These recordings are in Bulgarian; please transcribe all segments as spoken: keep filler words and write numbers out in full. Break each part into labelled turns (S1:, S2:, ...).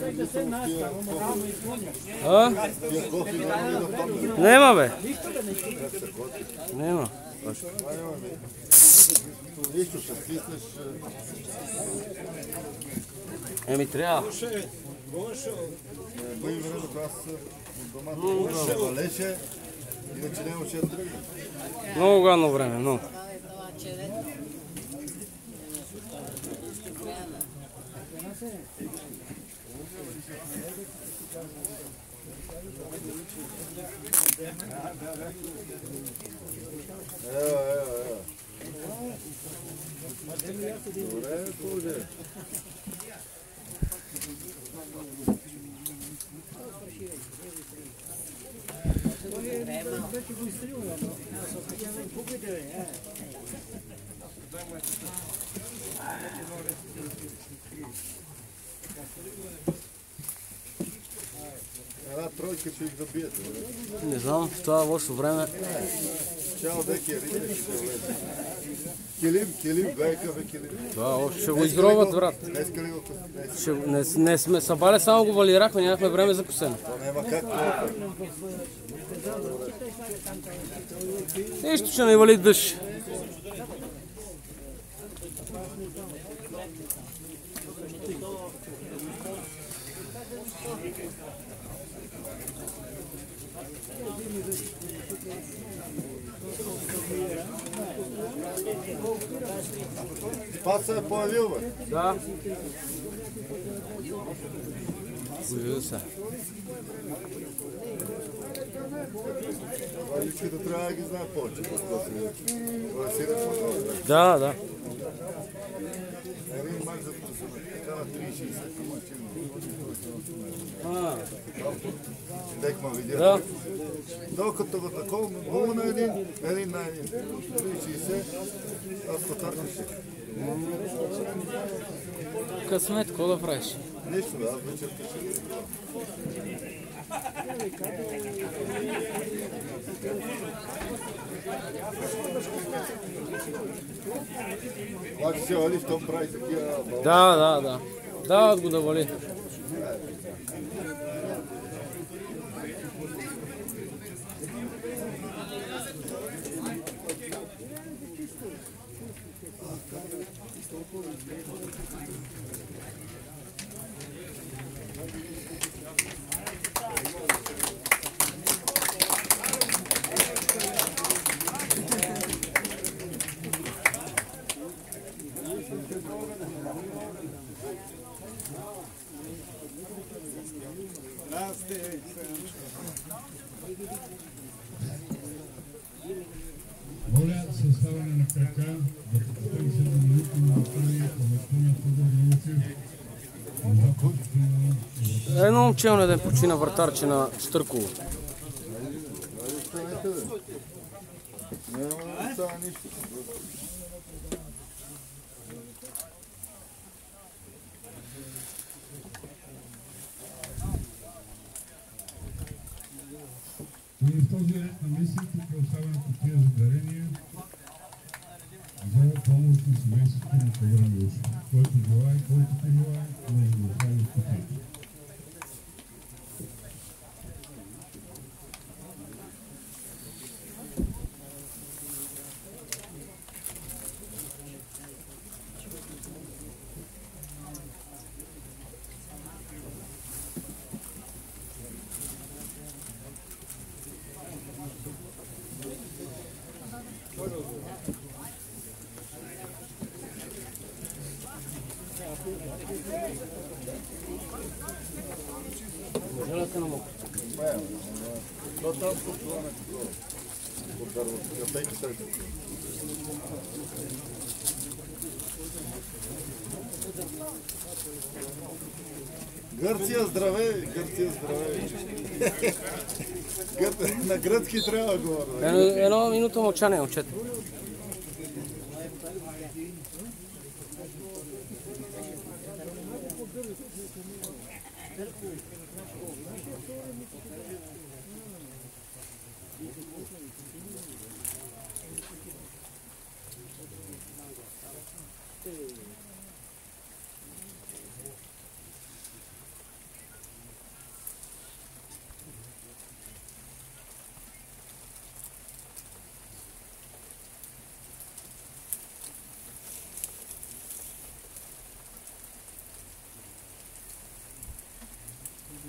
S1: А? Нема бе. Нема. Еми трябва. Много гадно време, но.
S2: Evo, evo, evo. Добре, поде. Една тройка ще их забият.
S1: Не знам, в това лошо време.
S2: Чао, деки, рибе ще влезе. Килим, килим, гайка бе килим.
S1: Това още ще го изгробят, брат.
S2: Днеска ли го
S1: Ще, не, не сме събали, само го валирахме, нямахме време за косене.
S2: То няма как.
S1: Нищо, че не вали дъжд.
S2: Спас се е появил, бе.
S1: Да. Появил се.
S2: Валичката трябва да ги знае повече. Това е сиресно.
S1: Да, да.
S2: Един мач за такава три шейсет. Декма видя.
S1: Да.
S2: Докато го такова, гол на един, един на един. три шейсет, аз потърна ще.
S1: Късмет, какво да правиш?
S2: Нищо, да, аз вечерта ще. Обаче се вали, щом прави такива балон.
S1: Да, да, да. Дават го да вали.
S3: Воля съставяне на крака да постави се на минутно мълчание по местния Тодор Милчев.
S1: Едно момче на ден почина вратарче на Стърково.
S2: Няма да става нищо.
S3: И в този ред на мисли тук е оставена кутия за дарение за помощ на семейството на Тодор Милчев. Който желае, който желае, може да остави кутията.
S1: Желате на мокро.
S2: Но там това не такова. От дървото. Капейки сърди. Гърция, здравей! Гърция, здравей! На гръцки трябва да говоря.
S1: Едно, едно минута мълчание, момчета.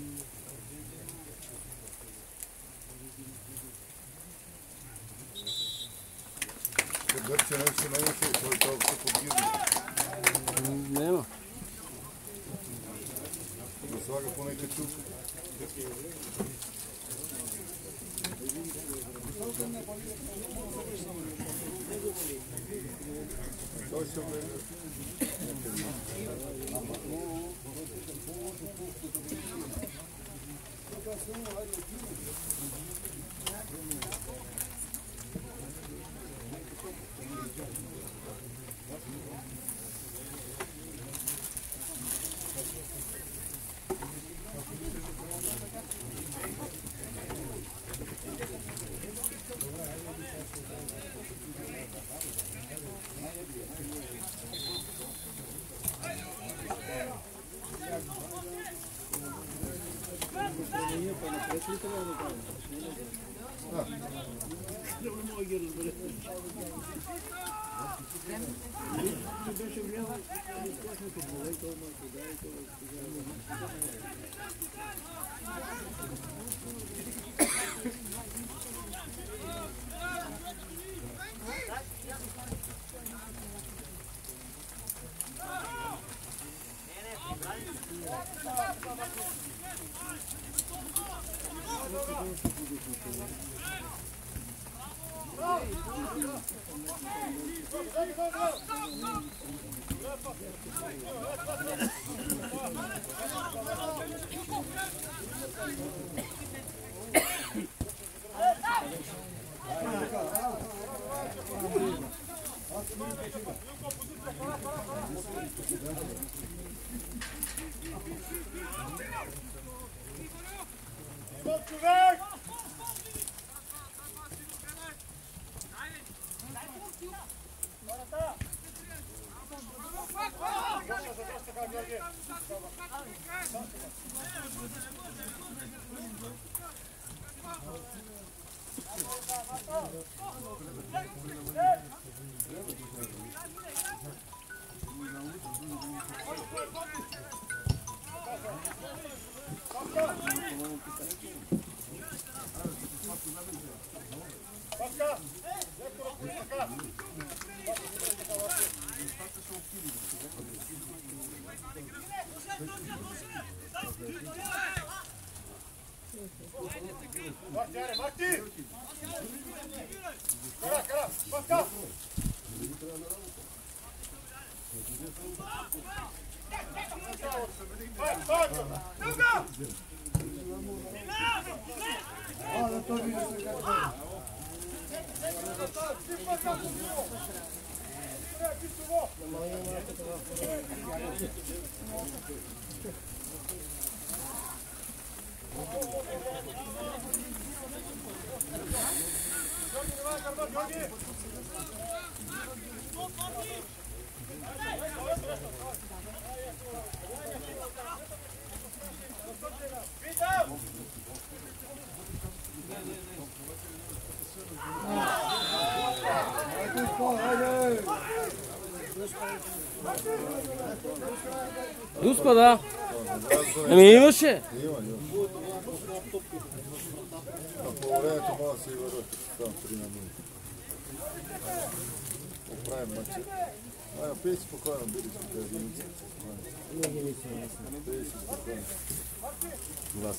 S2: Гърция не се наеше, той толкова подгивни.
S1: Нема.
S2: Да слага поне качук. Той се влезе.
S1: Дуспа, да. Ами имаше.
S2: Има, има. А по времето мога да се и върват там три на нула. Оправим матча. Ай, пей си спокойно, биди си от единица. Пей си спокойно. Глас.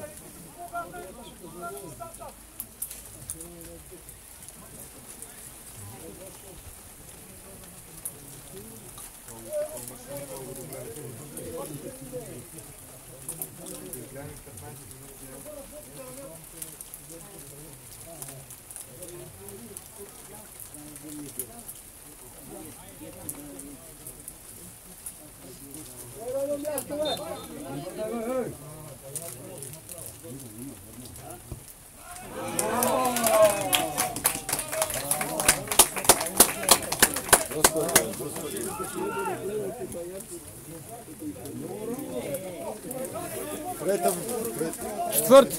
S1: Четвърти.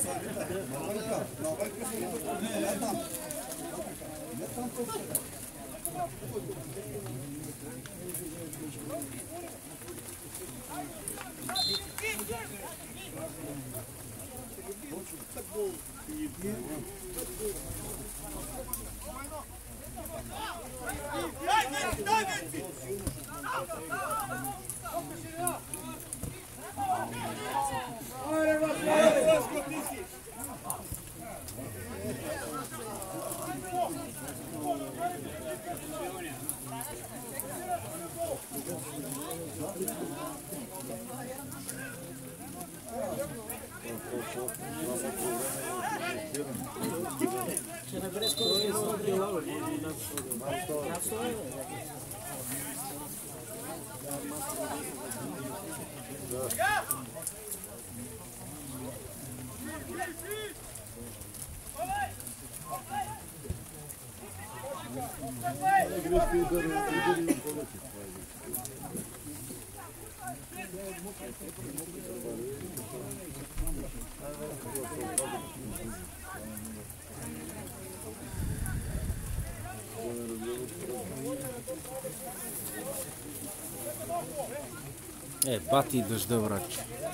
S1: E, bati dăjдеврач.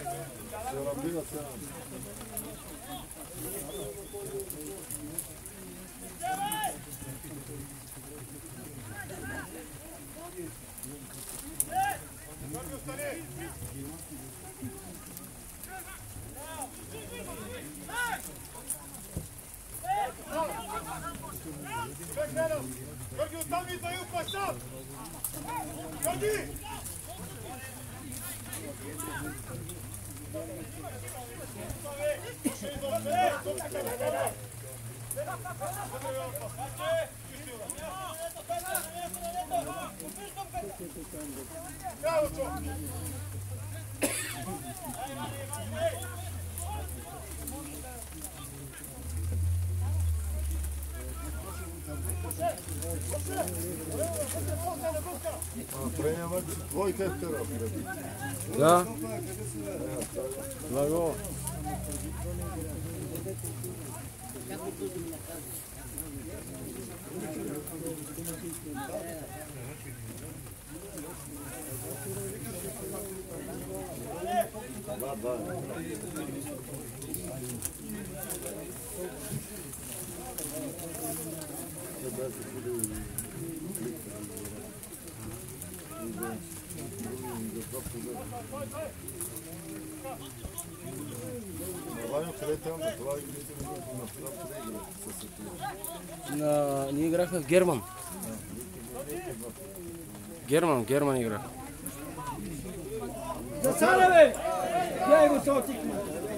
S2: Приемат двойка и втора.
S1: Да? Много.
S2: Да, да.
S1: На... Ние играхме в Герман. Герман, Герман играх.
S4: Засада, бе! Гледай го това тикна.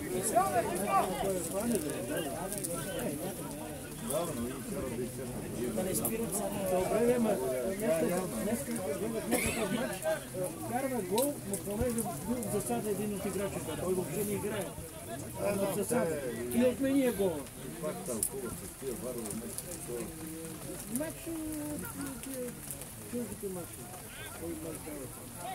S4: Да не спират само. Добре, бе, ма. Днеска гледах матч. Карва гол, но понеже бил в засада един от играчите. Той въобще не играе. В засада. И отмени е гола. Матч чуждите матчи. Кой матч дава?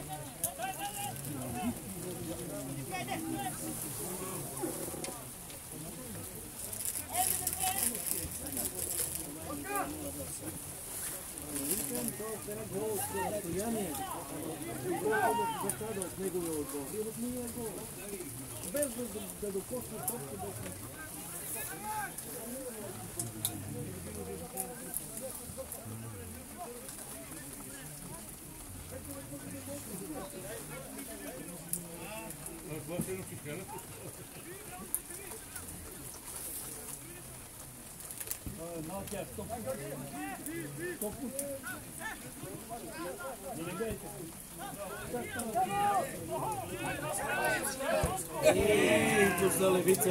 S4: Викам, това е гол от разстояние. Гол от засада от неговия отбор. И от неговия гол. Без да докосне топка, без Mal que é top. Top. Ей, tu za levica.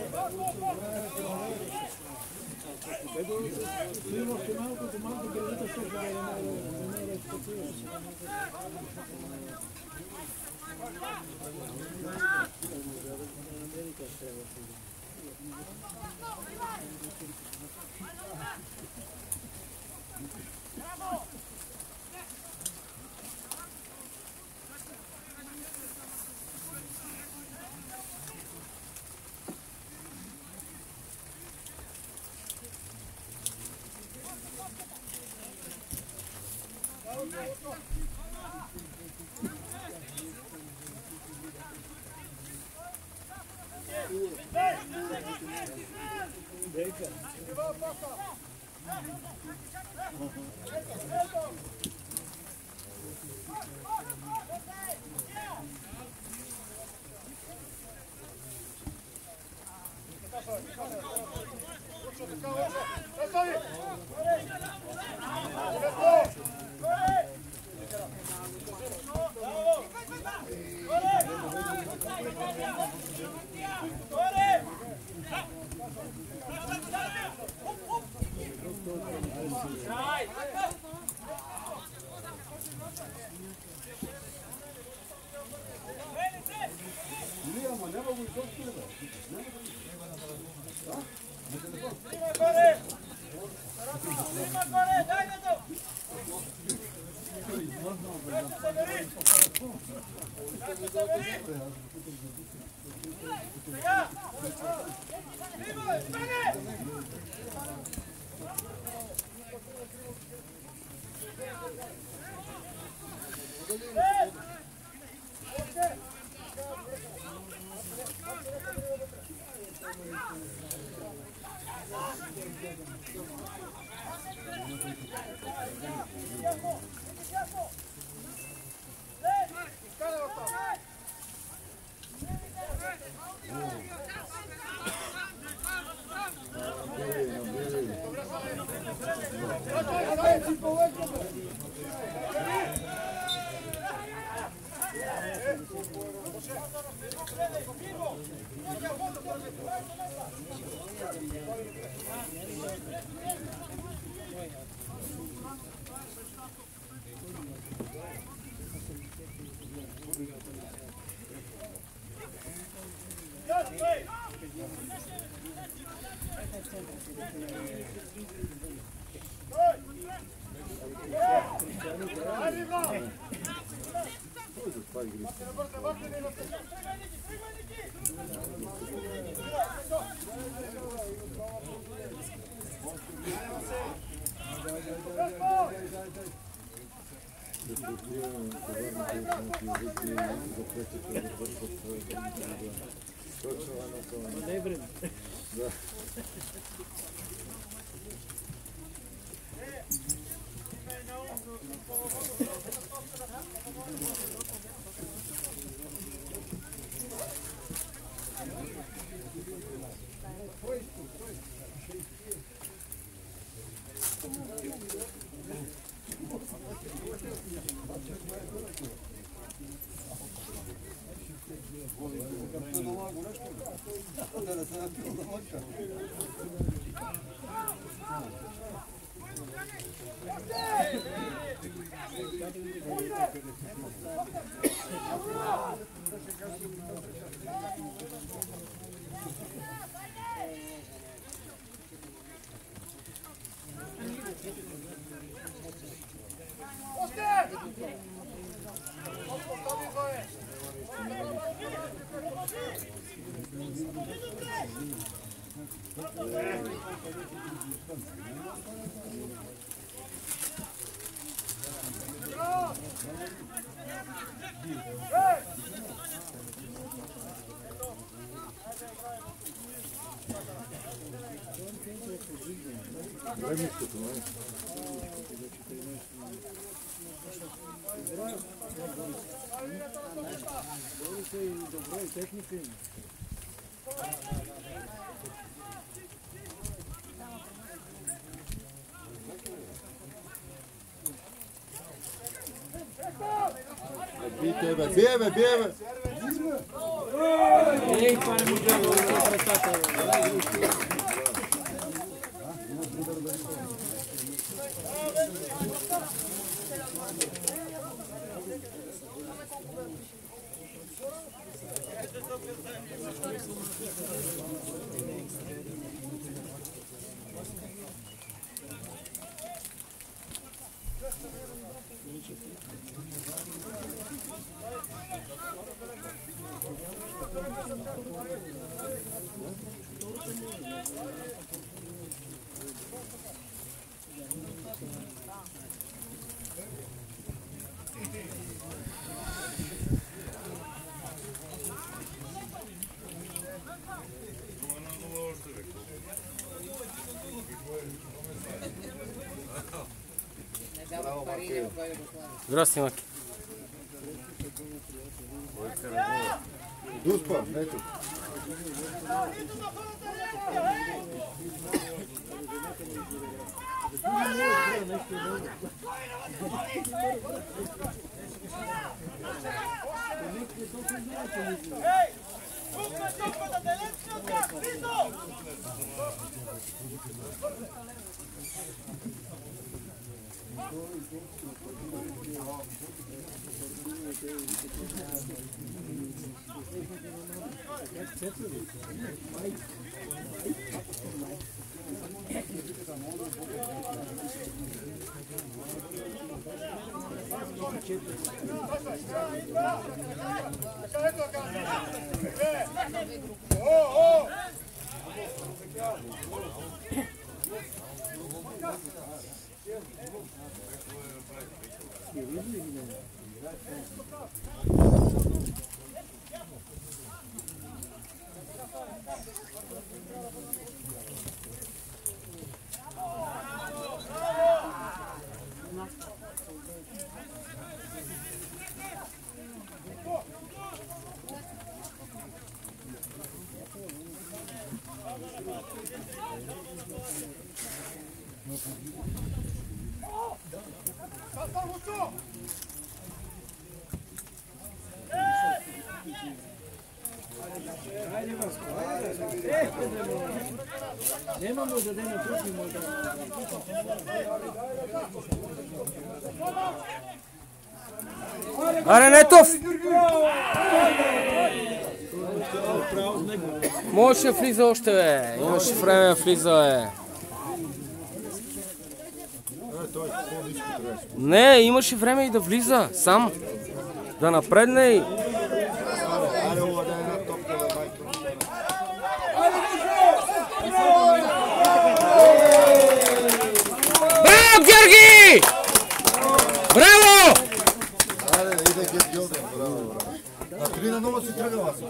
S4: Primo final con comando che levica sta giocando non era spazio.
S2: Bijte, bijte, bijte.
S1: Ei, para Miguel, vamos completar. Здрасти, Маки.
S2: Дуспа, ето.
S4: Nemamo da ne natrupimo da...
S1: Аре, Нетов! Можеше да влиза още, бе. Имаше време да влиза, бе. Не, имаше време и да влиза, сам. Да напредне и... Браво, Георги! Браво!
S2: А три на нула си тръгнал аз.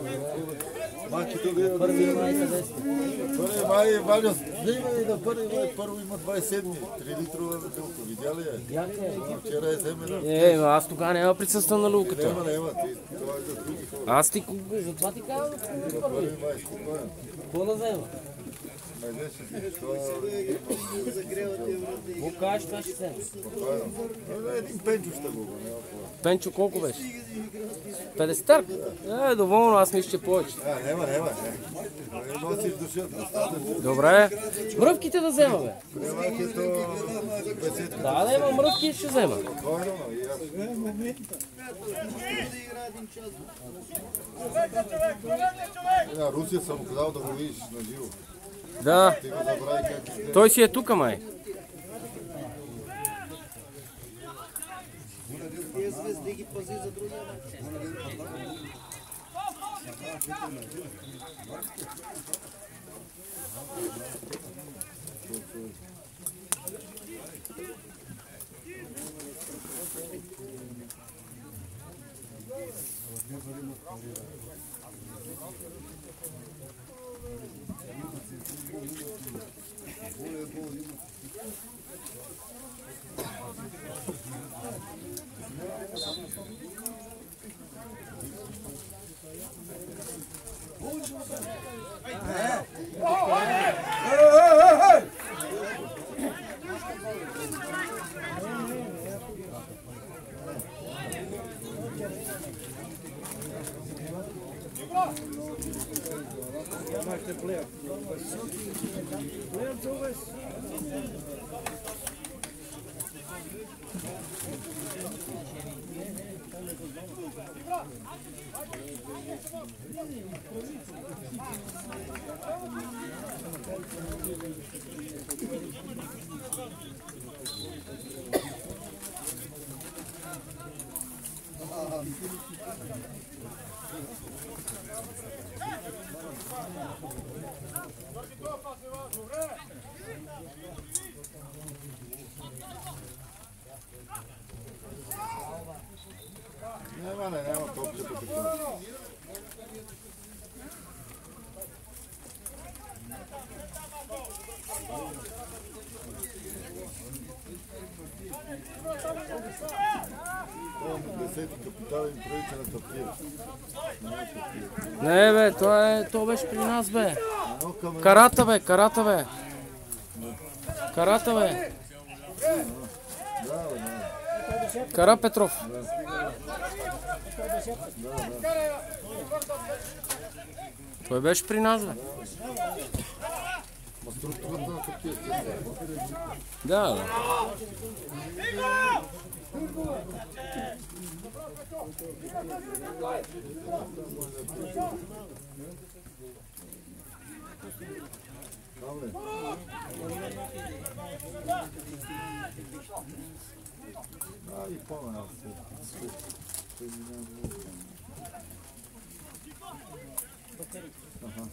S2: Първи май, Ваня, снимай на първи май, първо има двайсет и седми, три литрова бутилка, видя ли я? Вчера е земена.
S1: Е, но аз тогава няма присъствам на луката.
S2: Нема, нема, това е за други хора.
S1: Аз ти, затова ти казвам.
S2: Първи май, спокойно.
S1: Какво да взема?
S2: Майде ще си, това
S1: Какво кажеш, това ще взема?
S2: спокойно. Един пенчо ще го, няма това.
S1: Пенчо колко беше? петдесет? Е, доволно, аз мисля, че повече.
S2: А, нема, нема, не. Носиш душата.
S1: Добре. Мръвките да взема, бе.
S2: Превакето петдесет.
S1: Да, да има мръвки и ще взема.
S2: Спокойно, и аз. На Русия съм казал да го видиш на живо.
S1: Да.
S2: Ти го забрави как ще.
S1: Той си е тука, май.
S2: Десети капитален прилича на тапир.
S1: Не бе, то, е, то беше при нас бе. Карата бе, карата бе. Карата бе. Кара Петров. Той беше при нас бе. Да, да.
S2: А, и по-малко. Ага.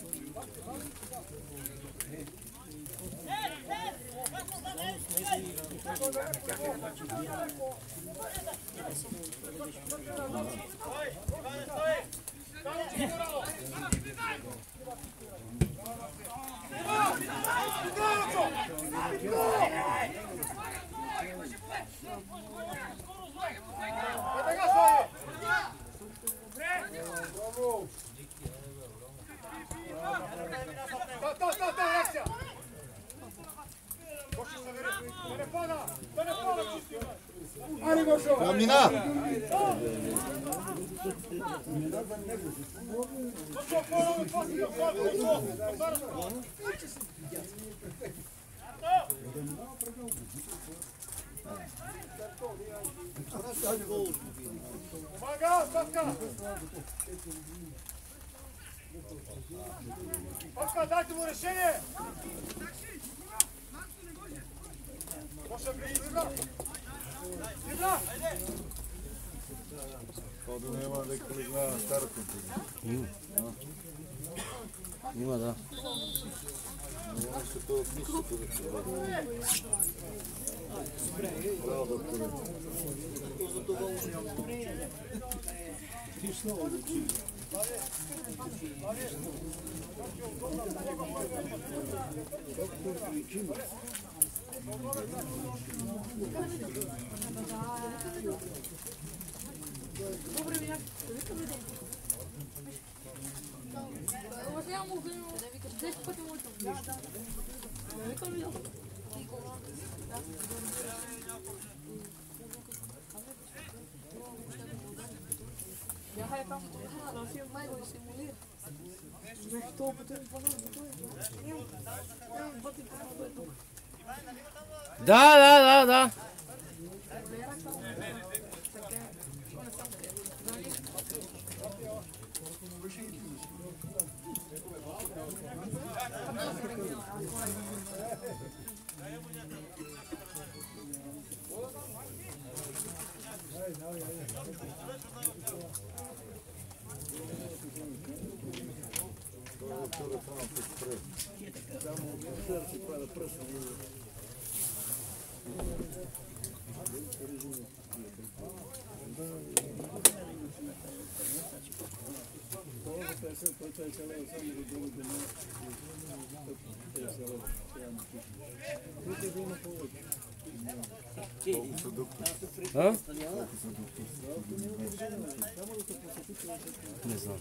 S2: Камина!
S5: Паска, дайте му решение! Може би игра! Игра!
S2: Това да няма дека ли гледа на старата.
S1: Има, да.
S2: Но ще това мислите да се бъде. Браво, докторе.
S1: Да, да, да, да. А? Не знам.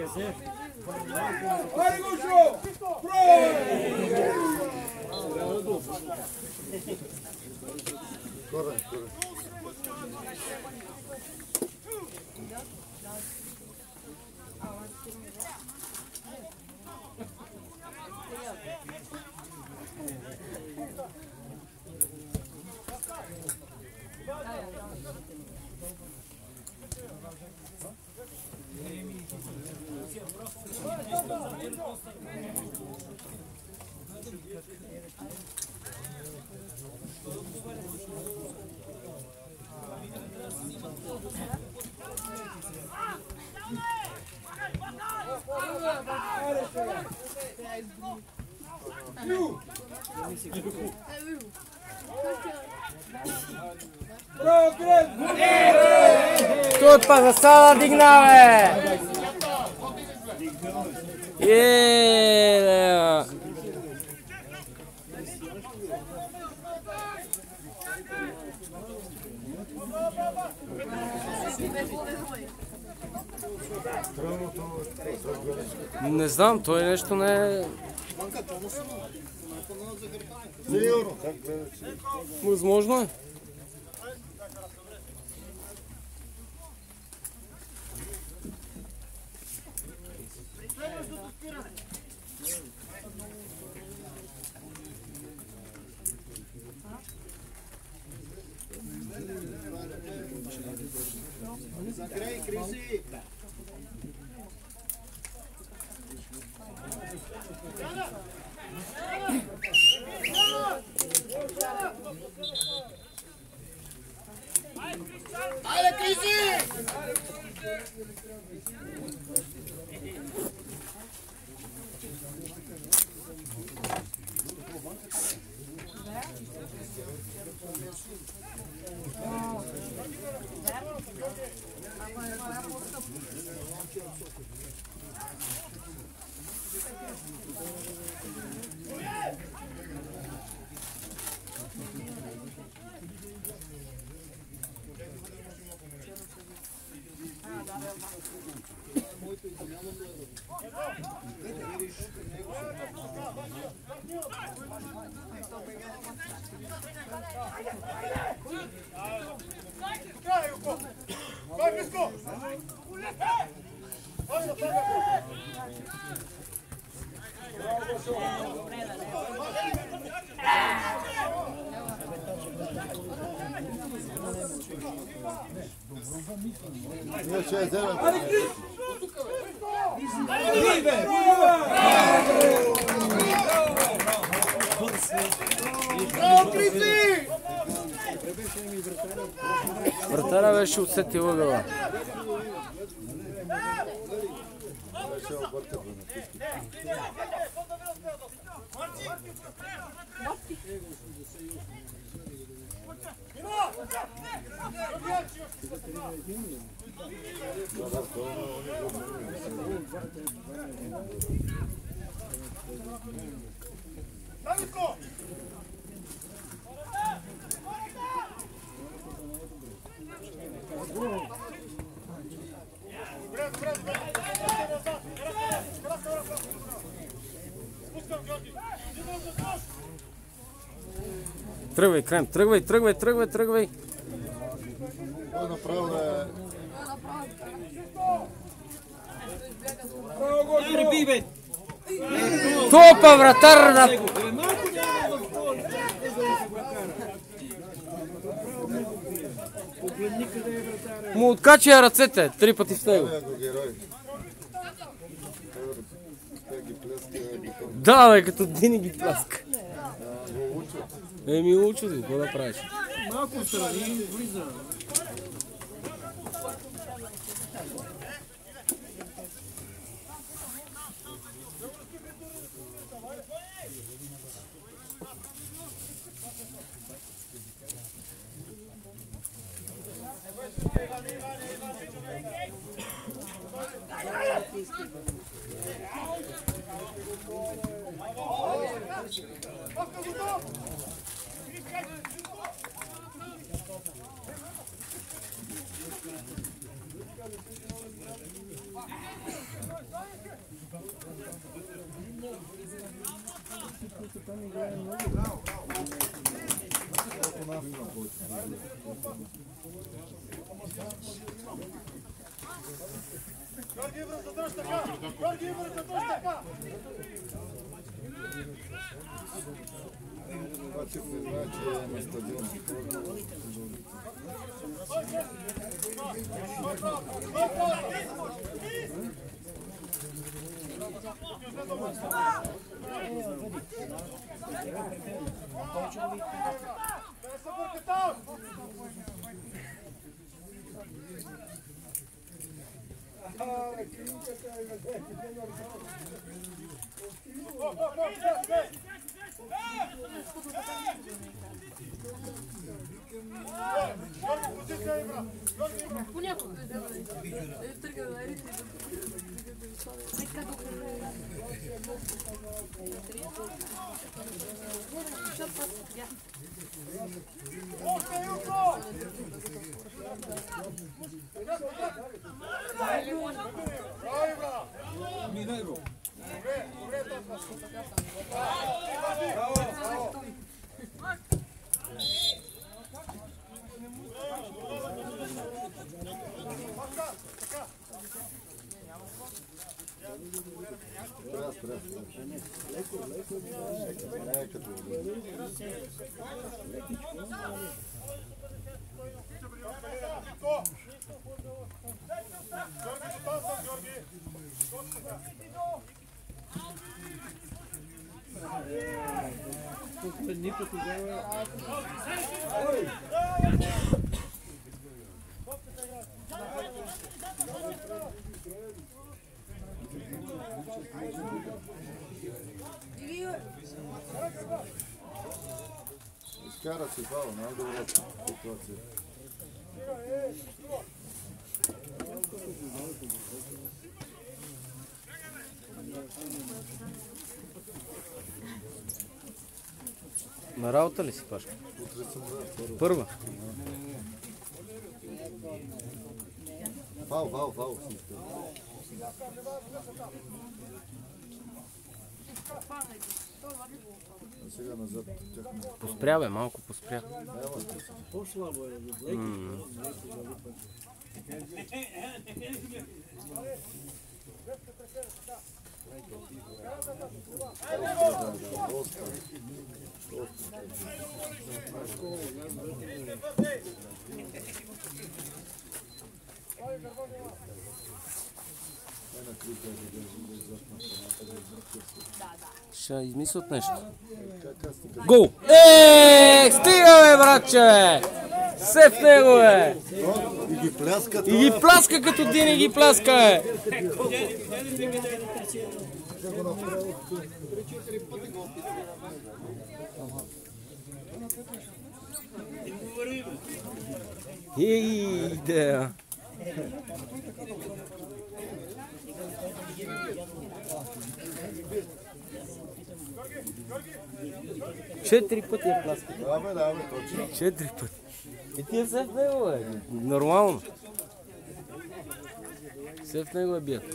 S4: Казе.
S5: Айде, Гушо!
S2: Корен, корен.
S1: Тут па засада дигнаве! Е, не знам, той нещо не е...
S2: Сигурно, как гледаш?
S1: Възможно е.
S5: Айде, Криси! Vai, Pisco!
S2: Nije će je zelen.
S1: Вратара беше усети ъгъла. Тръгвай, Крем, тръгвай, тръгвай, тръгвай, тръгвай.
S2: Това направо е...
S1: Топа, вратар да... Му откача ръцете, три пъти в него. Да, бе, като Дини ги пляска. Еми, учат го, какво да правиш?
S4: Малко страни влиза. Антон играе много.
S5: Георги Ивров, задръж така! Георги Ивров, задръж така!
S2: Обаче признава, че е на стадион.
S6: Понякога тръгна на ритми. Така
S5: Минайро!
S2: Раз, раз, леко, леко, не е като
S4: Никой тогава...
S2: изкара се фал, най-добрата ситуация.
S1: На работа ли си, Пашка?
S2: Утре съм да,
S1: Първа.
S2: фал, фал, фал. А сега назад тяхме.
S1: Поспря, бе, малко поспря.
S4: По-слабо е.
S1: Ще измислят нещо.
S2: Гол!
S1: Е, стига, бе, братче! Се в него, бе!
S2: И ги пляска
S1: И ги пляска като Дини ги пляска, бе! Ей, да! Четири пъти е пляска.
S2: Да, бе, да, бе, точно.
S1: Четири пъти. И ти е все в него, бе. Нормално. Все в него е бият.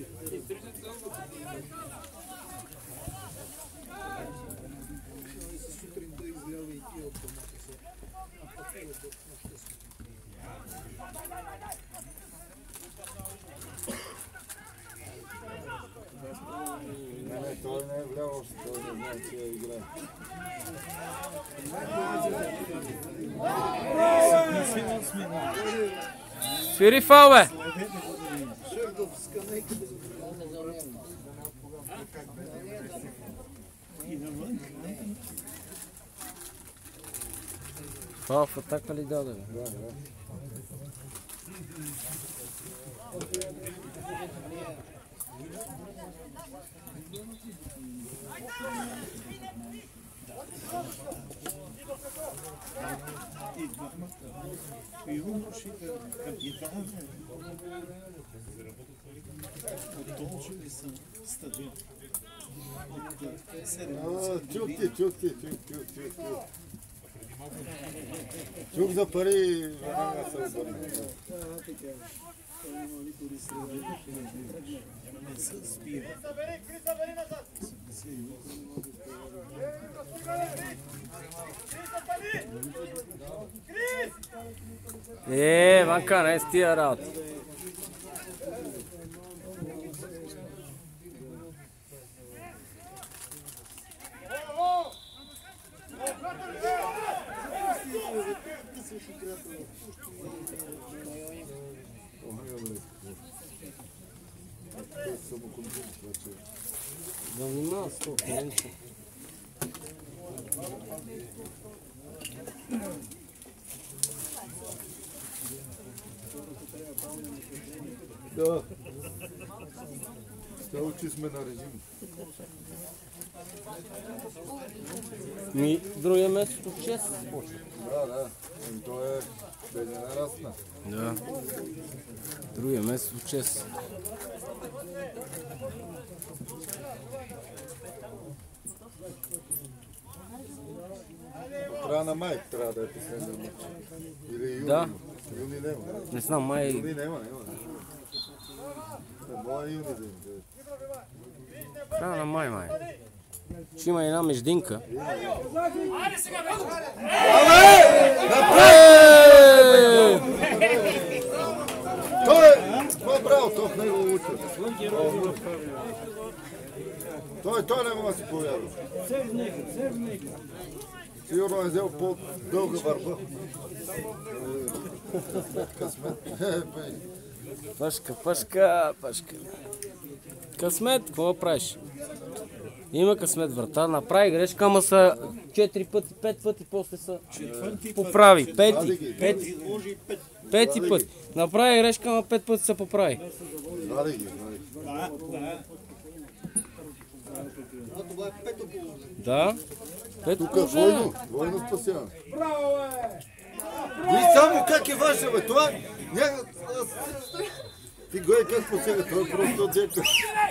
S2: Не, не, той не е влял още, той не знае, че играе.
S1: Свири фал, бе! Фал в атака ли даде, бе?
S2: Да, да. Чук ти, чук ти, чук, чук, чук, чук. Чук за пари, веднага се обърне.
S5: Забери, Крис, забери назад!
S1: Е, Ванка, не с тия работи. Да внимава с това, Ференцо.
S2: Да. Цяло, че сме на режим.
S1: Ми, другия месец от шест почва.
S2: Да, да. И то е да не нарасна.
S1: Да. Другия месец от шест.
S2: Края на май трябва да е последния матч. Или юни.
S1: Да.
S2: Юни няма.
S1: Не знам, май...
S2: Юни няма, няма. Моя юни да им.
S1: Края на май, май. Ще има една междинка.
S2: Той е! Това е браво, той в него учи. Той, той не може да си повярва. Сигурно е взел по-дълга върба. Късмет.
S1: Пашка, пашка, пашка. Късмет, какво правиш? Има късмет, врата. Направи грешка, ама са четири пъти, пет пъти, после са поправи. Пети, пети, пети пъти. Направи грешка, ама пет пъти се поправи.
S2: Знари ги, знари.
S1: Да? Пето
S2: Тук е двойно, двойно спасяване. Виж само как е ваше, бе, това няма... Ти го е как посега, това е просто дете.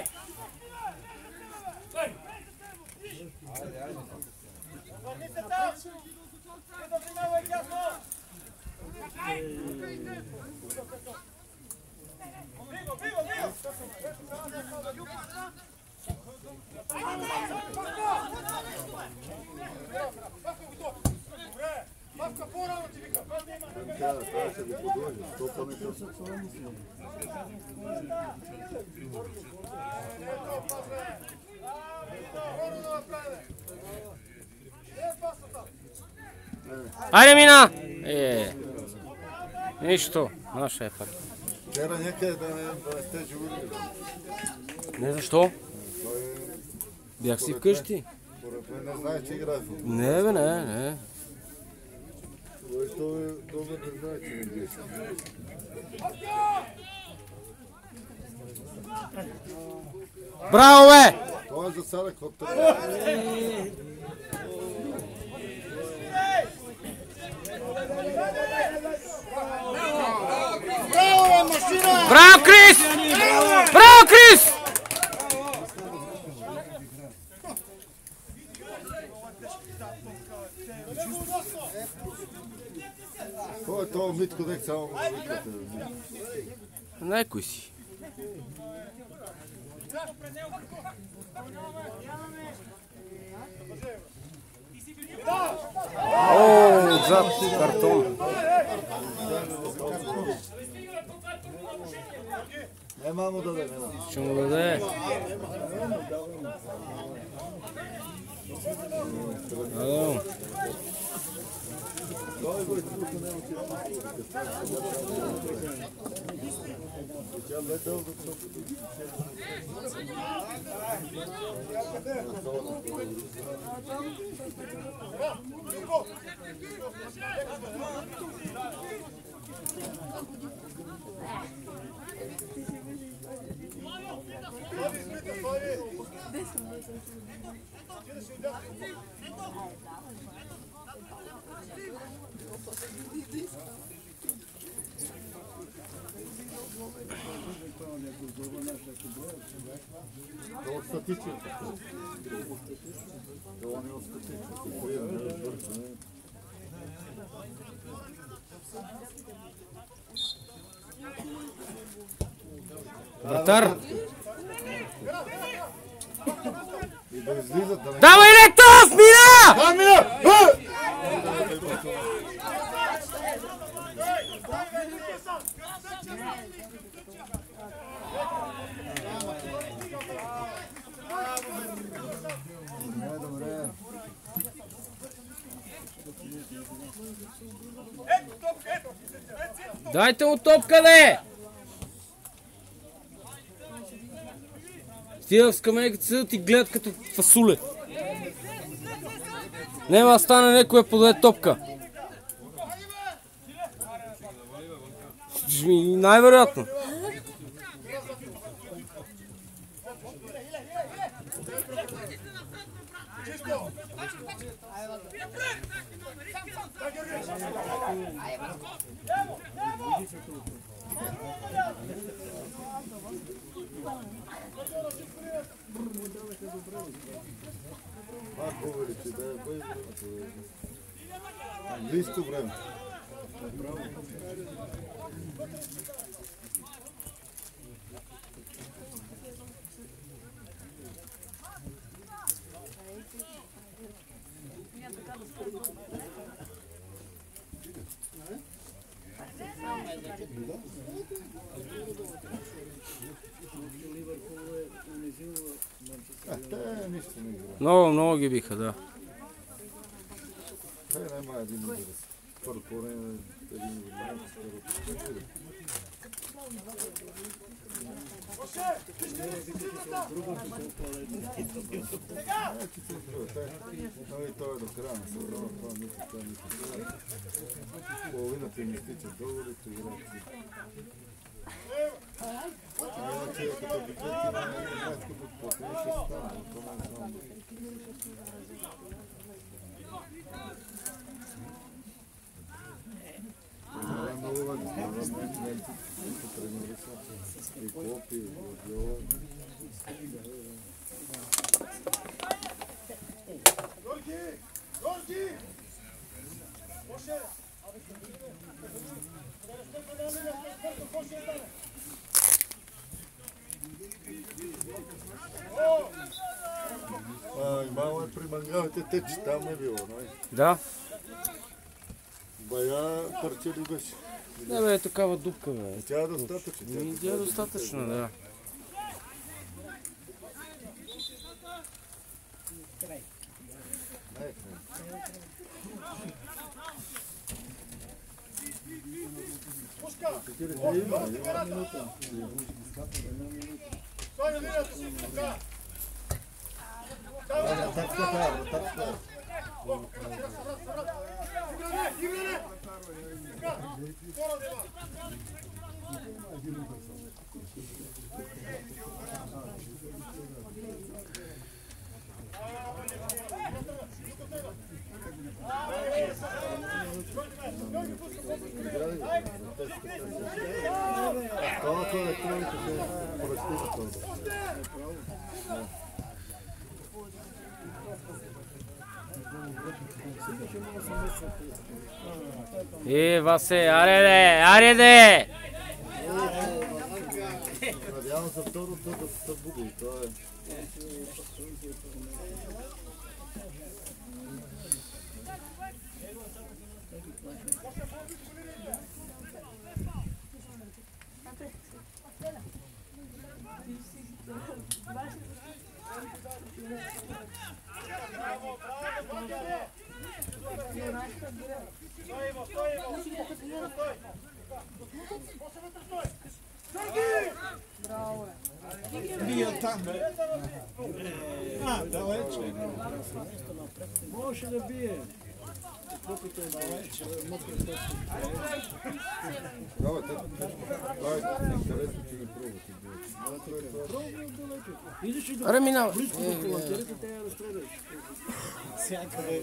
S2: Трябва да се ги подложи, стопането.
S1: Айде, мина! Е, нищо, наша е пак.
S2: Вчера някъде да не, да не сте живели.
S1: Не, защо?
S2: Той е...
S1: Бях си вкъщи.
S2: Поред мен не знае, че играе футбол.
S1: Не, бе, не, не.
S2: Той той е добър, не знае, че не играе.
S1: Браво, бе!
S2: Той е за Сара Котта.
S1: Браво, Крис! Браво, Крис!
S2: Той е това Митко, дек само му викате.
S1: Некой си. О, отзад картон.
S2: Нема му даде, нема.
S1: Ще му даде. Ало.
S2: Това статичен. Това не е статичен.
S1: Вратар!
S2: И да излизат, да не...
S1: Давай Летов, мина!
S2: А, мина!
S1: Дайте му топка, де! Тия в скамейката седат и гледат като фасуле. Нема да стане некоя подаде топка. Най-вероятно.
S2: Малко увеличи, да е бъде английско време. А, те нищо не играят.
S1: Много, много ги биха, да.
S2: Те няма един израз. Първо по време един израз, второ. Той е до края на сезона, това мисля, това мисля. Половината им изтичат договори, че играят. Иначе, като бюджет има някакво подплатени, ще стане. Това не знам. Това е много важно. Това е немци, които тренери са. И Клоп, и Гвардиола.
S5: Георги! Георги! Може!
S2: Ай, мало е при мангалите тече, там е било, нали?
S1: Да.
S2: Бая парче ли беше?
S1: Не бе, е такава дупка, бе.
S2: Тя е достатъчно.
S1: Тя е достатъчно, да.
S2: Колко електроните се поръчтиха това?
S1: Е, Васе, аре де, аре де!
S2: Надявам се второто да се събуди. Това е...
S4: Може да бие. Колкото е далеч, мокро точно.
S2: Да, това е интересно, че ги пробвате.
S4: Идеш и до
S1: Аре, минава.
S4: близко до колантерите, те я разстреляш. Всякъде.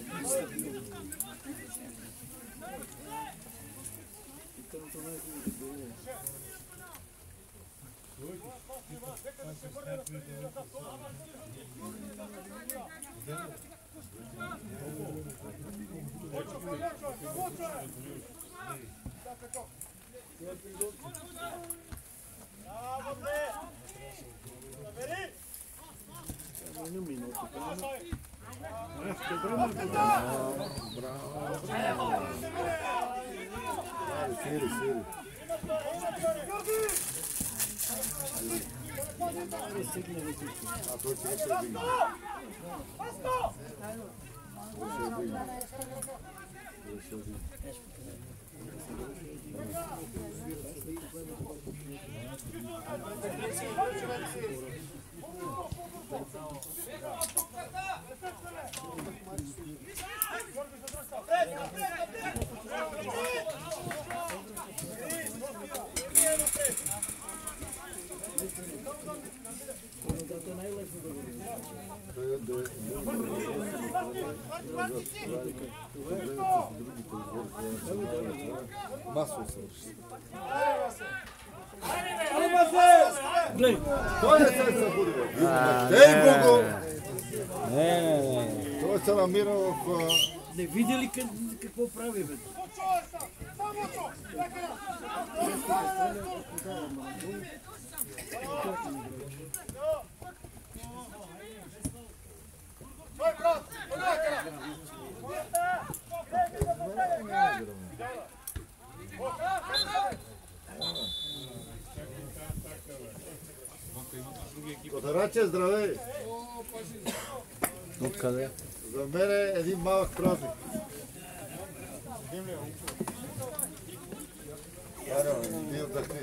S4: Едно минуто. Ах, добре ме подава.
S2: Сири, сири. А той ще се вдигне. Той ще вдигне. Той ще вдигне. Масово съвърши.
S4: Глей,
S2: Той не се събуди. Ей, Бого!
S1: Не, не, не.
S2: Той се намира в...
S4: не видя ли какво прави, бе?
S2: Кодараче, здравей!
S1: Откъде?
S2: За мен е един малък празник. Ти отдъхни.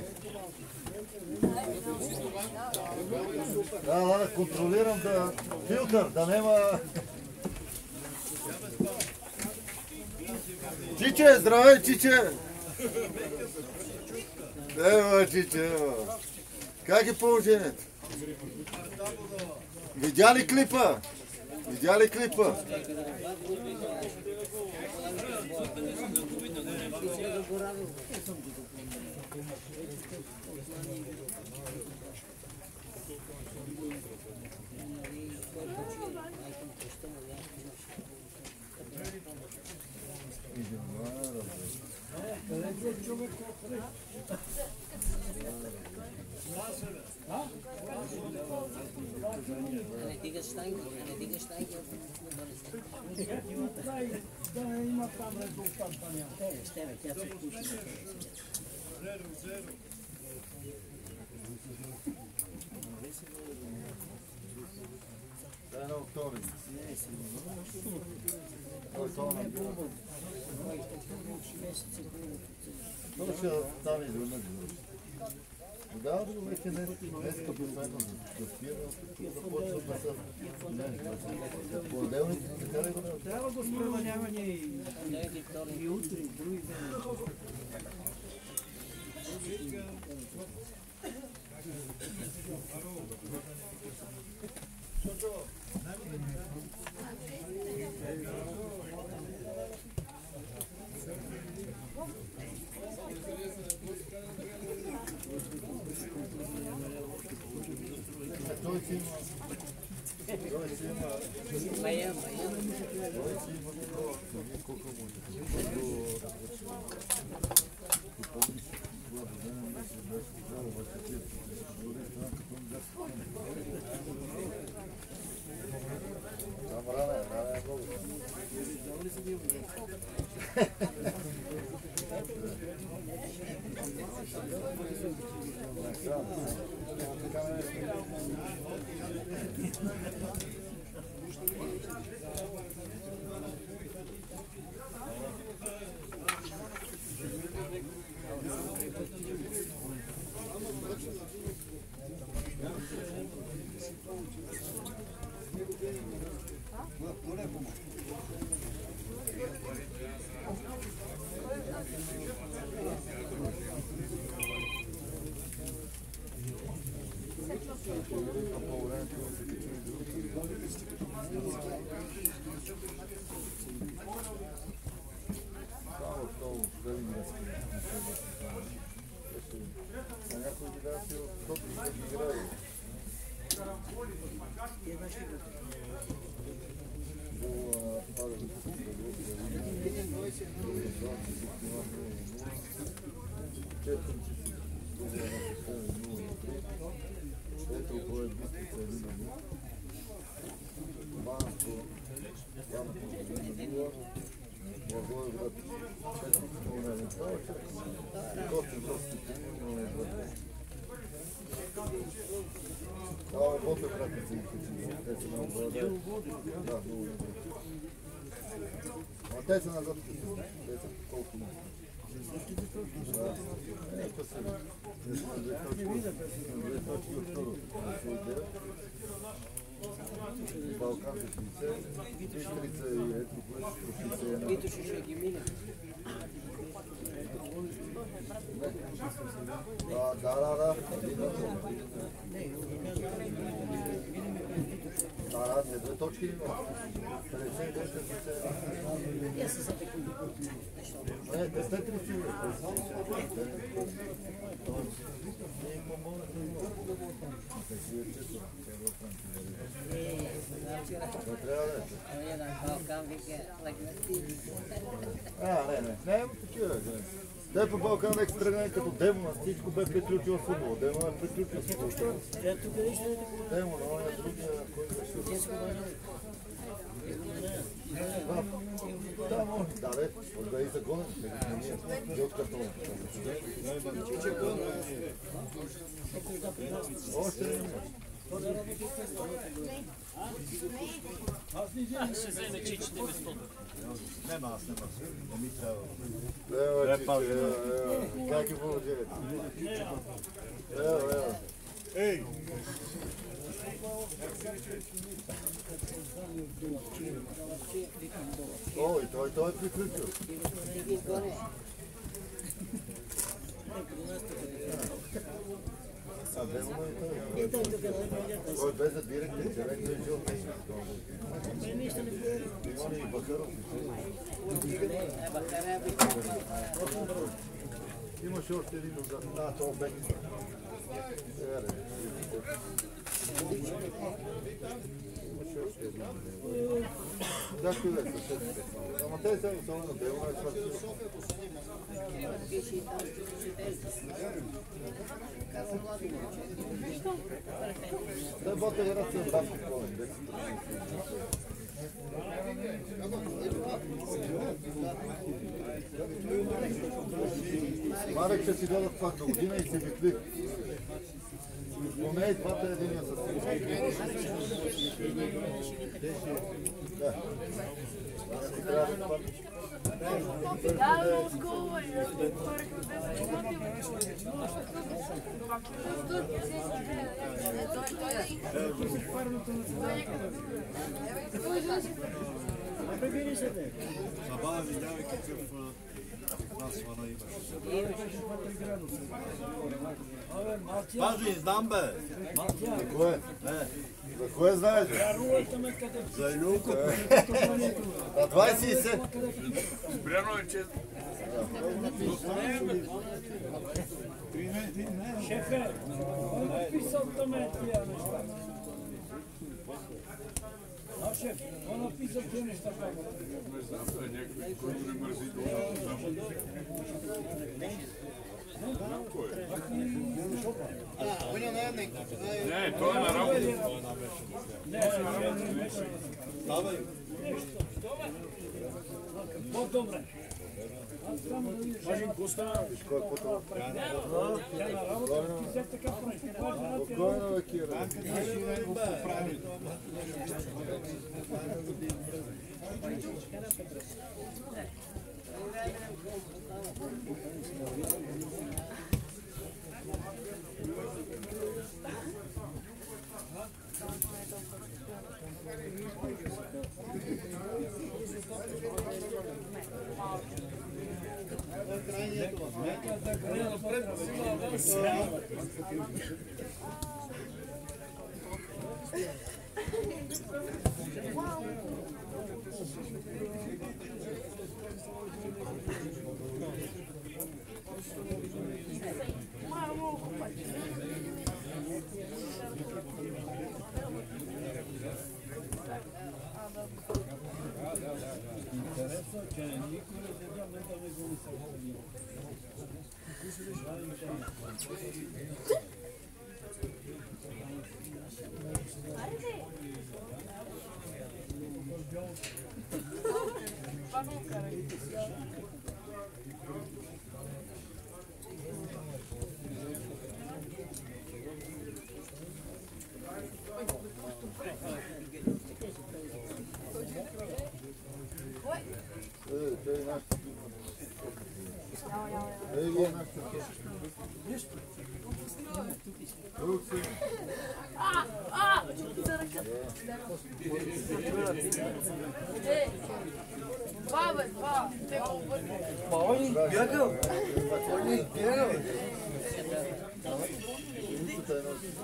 S2: Да, да, контролирам да... Филтър, да нема... Чиче, здравей, Чиче! Ева, Чиче, ева. Как е положението? Видя ли клипа? Видя ли клипа?
S7: Не дигаш штанги, не дигаш штанги.
S4: Да има там резултат.
S7: Ще бе, тя се пуши.
S2: Да, на октомври. Октомври. Това ще стане изведнъж. Да, да го вече днес, днеска последно да спира, да започва да са... Не, понеделник, така ли го да?
S4: Трябва го спрема, няма ни и утре, и други дни.
S2: Той си има... Той си има...
S7: Мая, мая.
S2: Той си има такова... Колко може? Ти помниш, когато ден беше беше казал, обаче ти дори това като ми беше там рана е, рана е много. Само то дали не а някой ги дава си от топ да ги играе. Пада да пусти да го четвърти си добре на съвсем нула на три. Ето кой е бистица един на нула. Банко, Банко, Благоевград, четири половина повече, Коти Връзки, това е вот е практиците, те са много бъде. Да, много добре. А те са назад, те са колко много. Да, ето са. Те са две точки от второто. Балкан шестдесет, Бистрица и ето шестдесет и едно.
S7: Вито ще ги мине.
S2: Да, да, да, да. Да, да, те две точки има. петдесет и шестдесет. Не, те сте три сили. Не им помогнете много. Те си е чисто. Не трябва да е.
S7: Jedan Balkan vike, легнати.
S2: А, не, не. Не, има такива. Те по Балкан нека тръгне като Демо на всичко бе приключил футбол. Демо е приключил футбол. Демо, но е другия, кой беше? Да, може. Да, бе, да и загонен. И от картона. Още не може.
S4: Ще вземе чичите местото.
S2: Нема, аз нема. Не ми трябва. Ева, чиче, ева. Как е положението? Ева, ева. Ей! Ой, той, той е приключил. А, Демо и той. Той бе за директор, човек не е жил нещо. Има ли и Бакаров? Имаше още един отзад. А, това бе. Имаше още един. Както и да е, съседите. Ама те са особено Демо е свършил. Те боте верат с бабки повече. Марек ще си гледат пак до година и си викли. Поне и двата единия са си. Да. Аз си трябва да пак.
S6: Да, Москова е.
S5: Забава видява какъв насвана имаше. Пази, знам бе.
S2: За кое? За кое знаеш? За Люка. На двайсет и седем.
S5: Спряно е, че...
S4: Шефе, кой написал таме тия неща? А шеф, кой написал тия неща?
S5: Някакви, който не мързи долу. Не, той е на работа.
S4: Не, по-добре. Кажем, Коста,
S2: Кой е по-това?
S4: тя на работа, ти се така прави.
S2: Спокойно, бе, Кира. Е, той е нашата. Е, вие нашата. Руци.
S6: Два, бе, два. Те го обърне.
S1: Ой, бягал! Ой, бягал!
S2: Руката е нашата.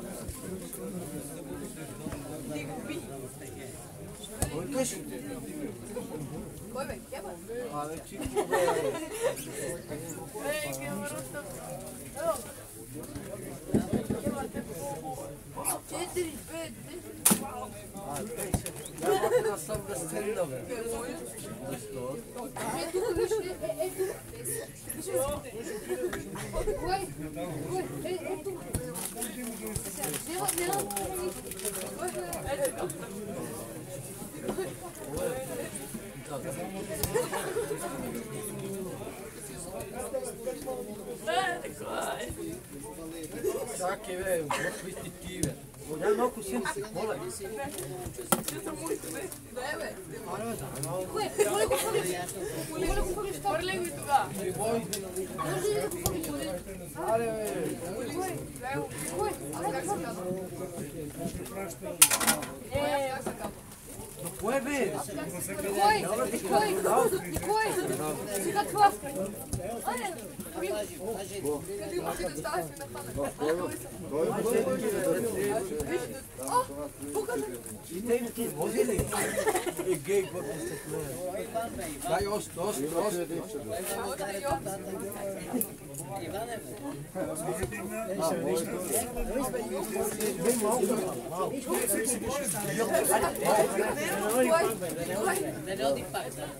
S1: Ой, къщи!
S6: Кой бе? Кеба?
S1: Абе, чико бе!
S6: Ей, Кеба, ръста. Ево. Кеба, те четири, пет, десет.
S1: Няма да съм да стрелна, бе!
S6: Е, тук виж, е, е, тук. Кой? Кой? Е, е, тук. Няма, няма. Кой? Е, тук.
S1: Чакай, бе, какви сте ти, бе? Вода малко син си, моля.
S6: Не, бе. Кой? Кой го фалиш? Кой го фалиш? Хвърли го и тога. Може ли да го фалиш?
S1: Аре, бе!
S6: Кой? Кой? Аз как се казва? Е, как се казва?
S1: Но кое, бе?
S6: Кой? Кой? Кой? Сега това. Аре, къде имаш да ставаш ми нападна?
S2: Кой му се
S6: О, тук
S1: И те им ти вози ли? Е, гей, какво сте смея? Дай още, още, още.
S7: Иване, да не оди пак, да.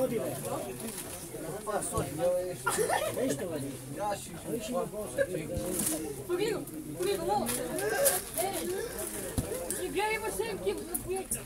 S6: Погледай го, погледай го, мога. Е, гледай, има седем кипа за поети.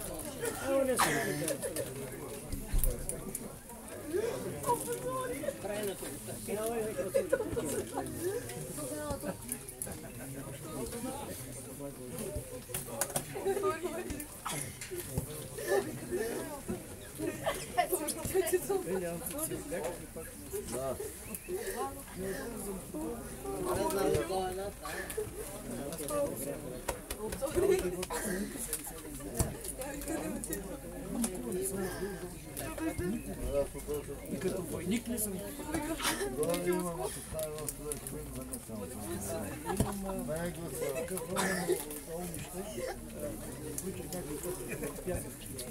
S4: И като войник ли съм?
S2: Да, имам поставено след хвилин за насам. Дай гласа.
S4: Какво е умище? Които някакви пяха.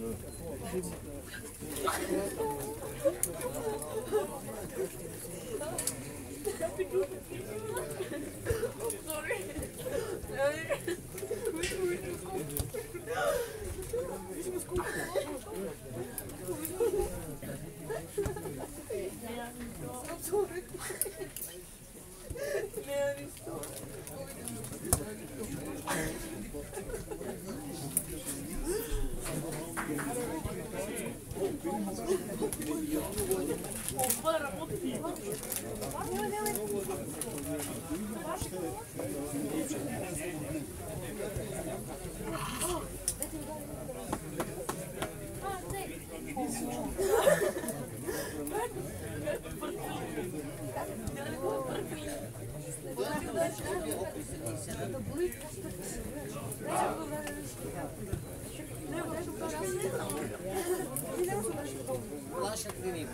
S7: Лаша клиника.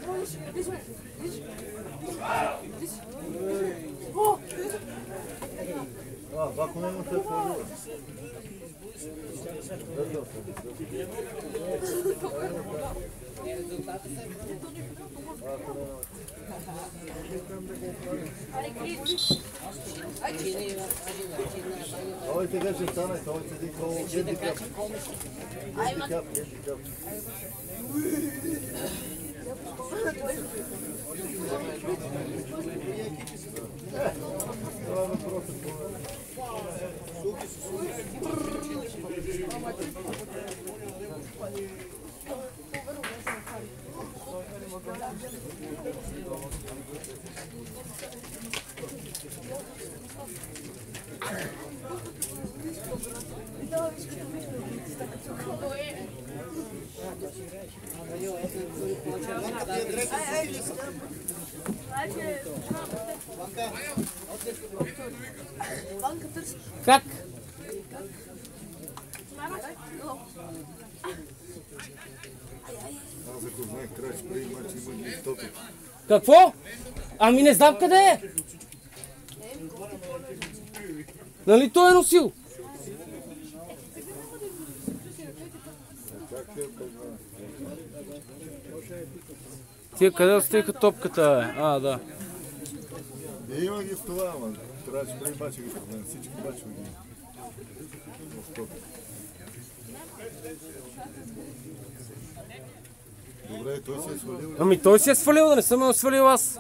S2: А, вако не му се положи.
S7: Резултата са
S2: Ой, сега ще стане, той седи коло хендикап. Хендикап, хендикап. Това е въпросът.
S1: Как?
S2: Аз ако знаех, трябваше преди мач има ги стопи.
S1: Какво? Ами не знам къде е. Нали той е носил?
S2: Как е това?
S1: Тия къде оставиха топката, бе? А, да.
S2: Не има ги в това, ама трябваше преди мача ги спомене. Всички мачове ги има. В стопи. Добре, той се е свалил.
S1: Ами той си е свалил, да не съм ме свалил аз.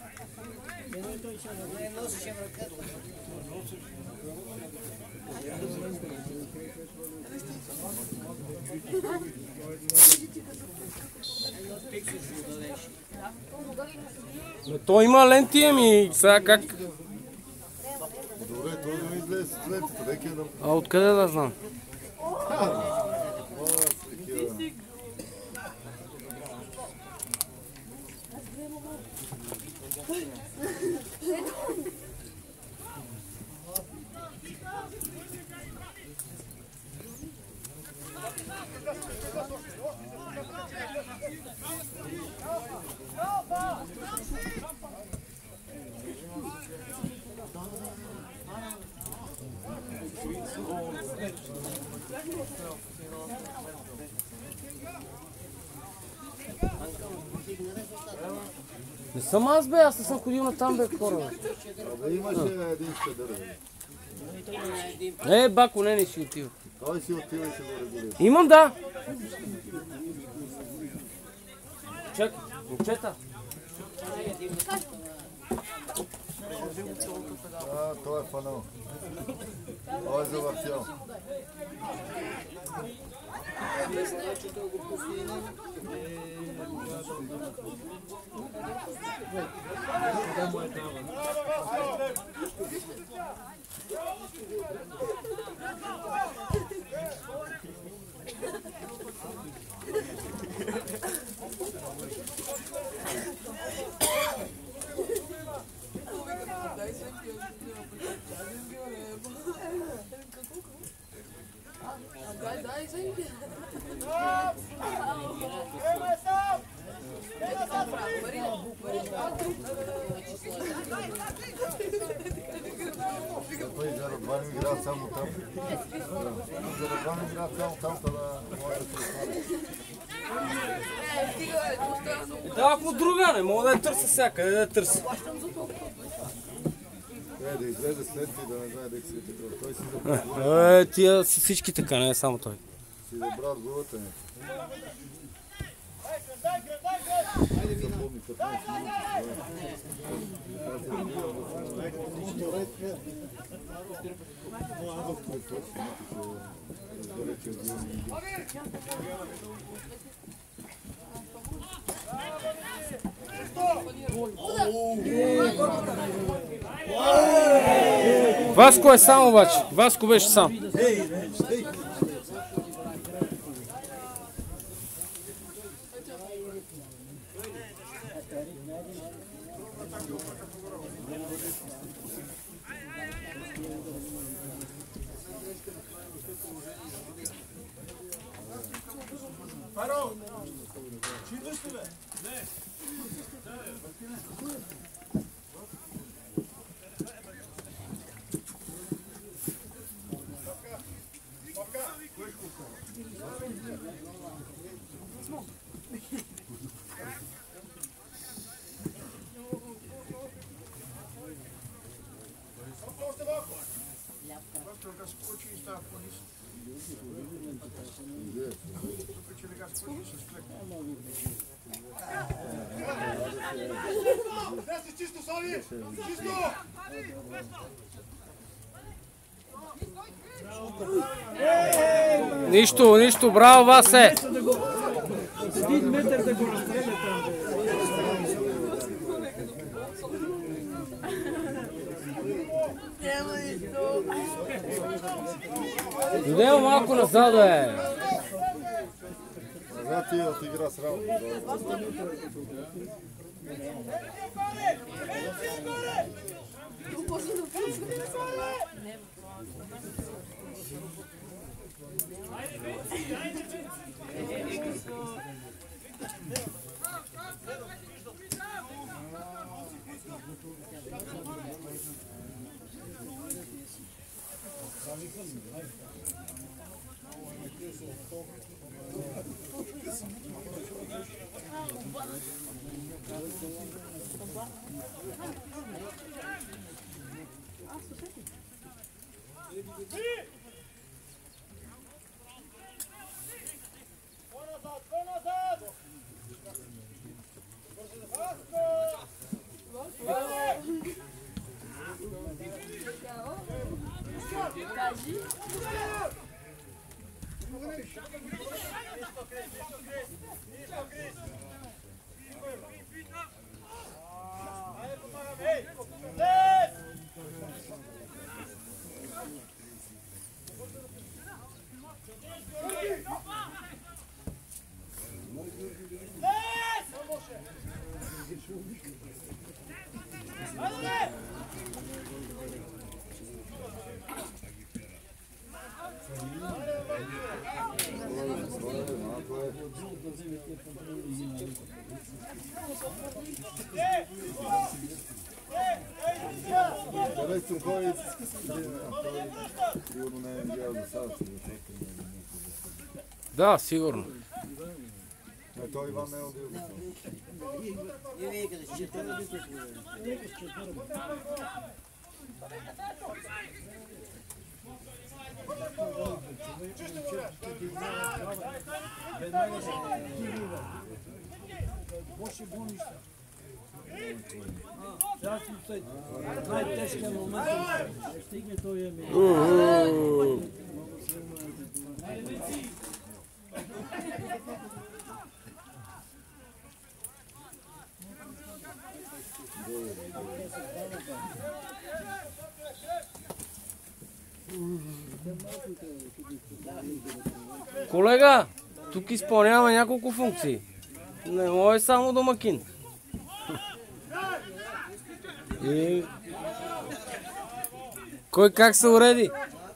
S1: Но той има ленти, ами сега как?
S2: Добре, той да ми излезе с лентата, нека да...
S1: А откъде да знам?
S2: О, такива.
S1: Не съм аз, бе, аз не съм ходил на там, бе, хора.
S2: Абе, имаше един щедър.
S1: Е, бако, не, не си отива.
S2: Той си отива и се го регулира.
S1: Имам, да. Чакай, момчета.
S2: А, той е фанал. Той е завъртял. Той зарабани играят само там. Зарабани играят само там, за да може да се изпали.
S1: Да, ако друга, не мога да я търся сега, къде да я търся?
S2: Е, да излезе след и да не знае дека си е такъв. Той си забрал.
S1: Е, тия са всички така, не е само той.
S2: Си забрал главата ми. Запомни петнайсет
S1: Васко е сам обаче. Васко беше сам.
S5: Десни, чисто, Слави! Чисто!
S1: Нищо, нищо, браво, Васе!
S4: Един метър да го разстреля там.
S1: Дойде малко назад, бе.
S2: Назад ти да ти игра с работа. Adesso poi non è inviato salto.
S1: Да, сигурно.
S2: E to Ivan ne odio.
S7: И вие къде ще тръгнете?
S4: Най-тежкият момент е стигне той е ми.
S1: Колега, тук изпълняваме няколко функции. Не може само домакин. И... Кой как се уреди?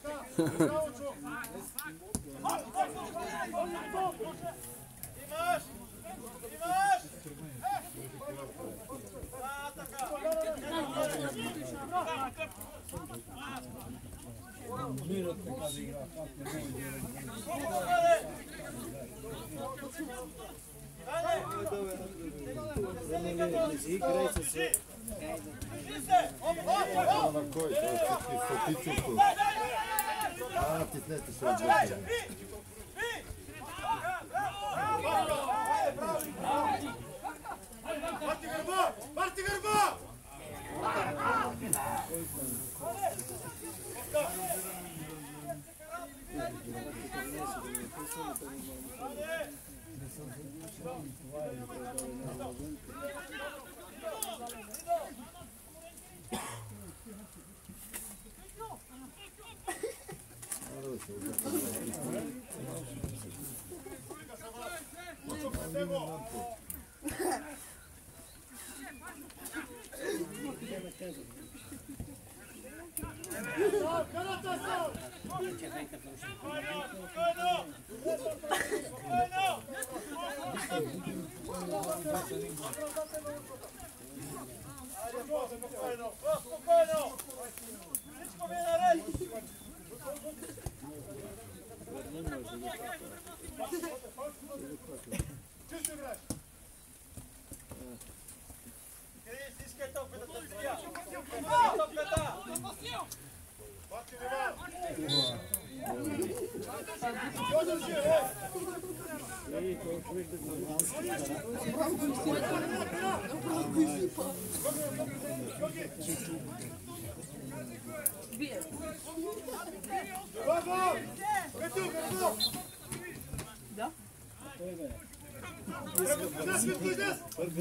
S2: Na koji? To je statiču tu. A, ti ne ti se odvrti.
S5: Parti Garba! Parti Garba!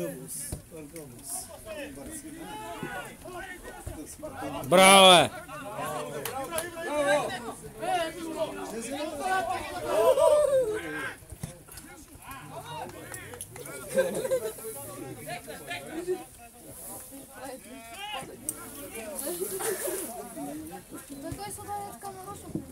S1: Браво!
S6: Да той се даде така нарочно.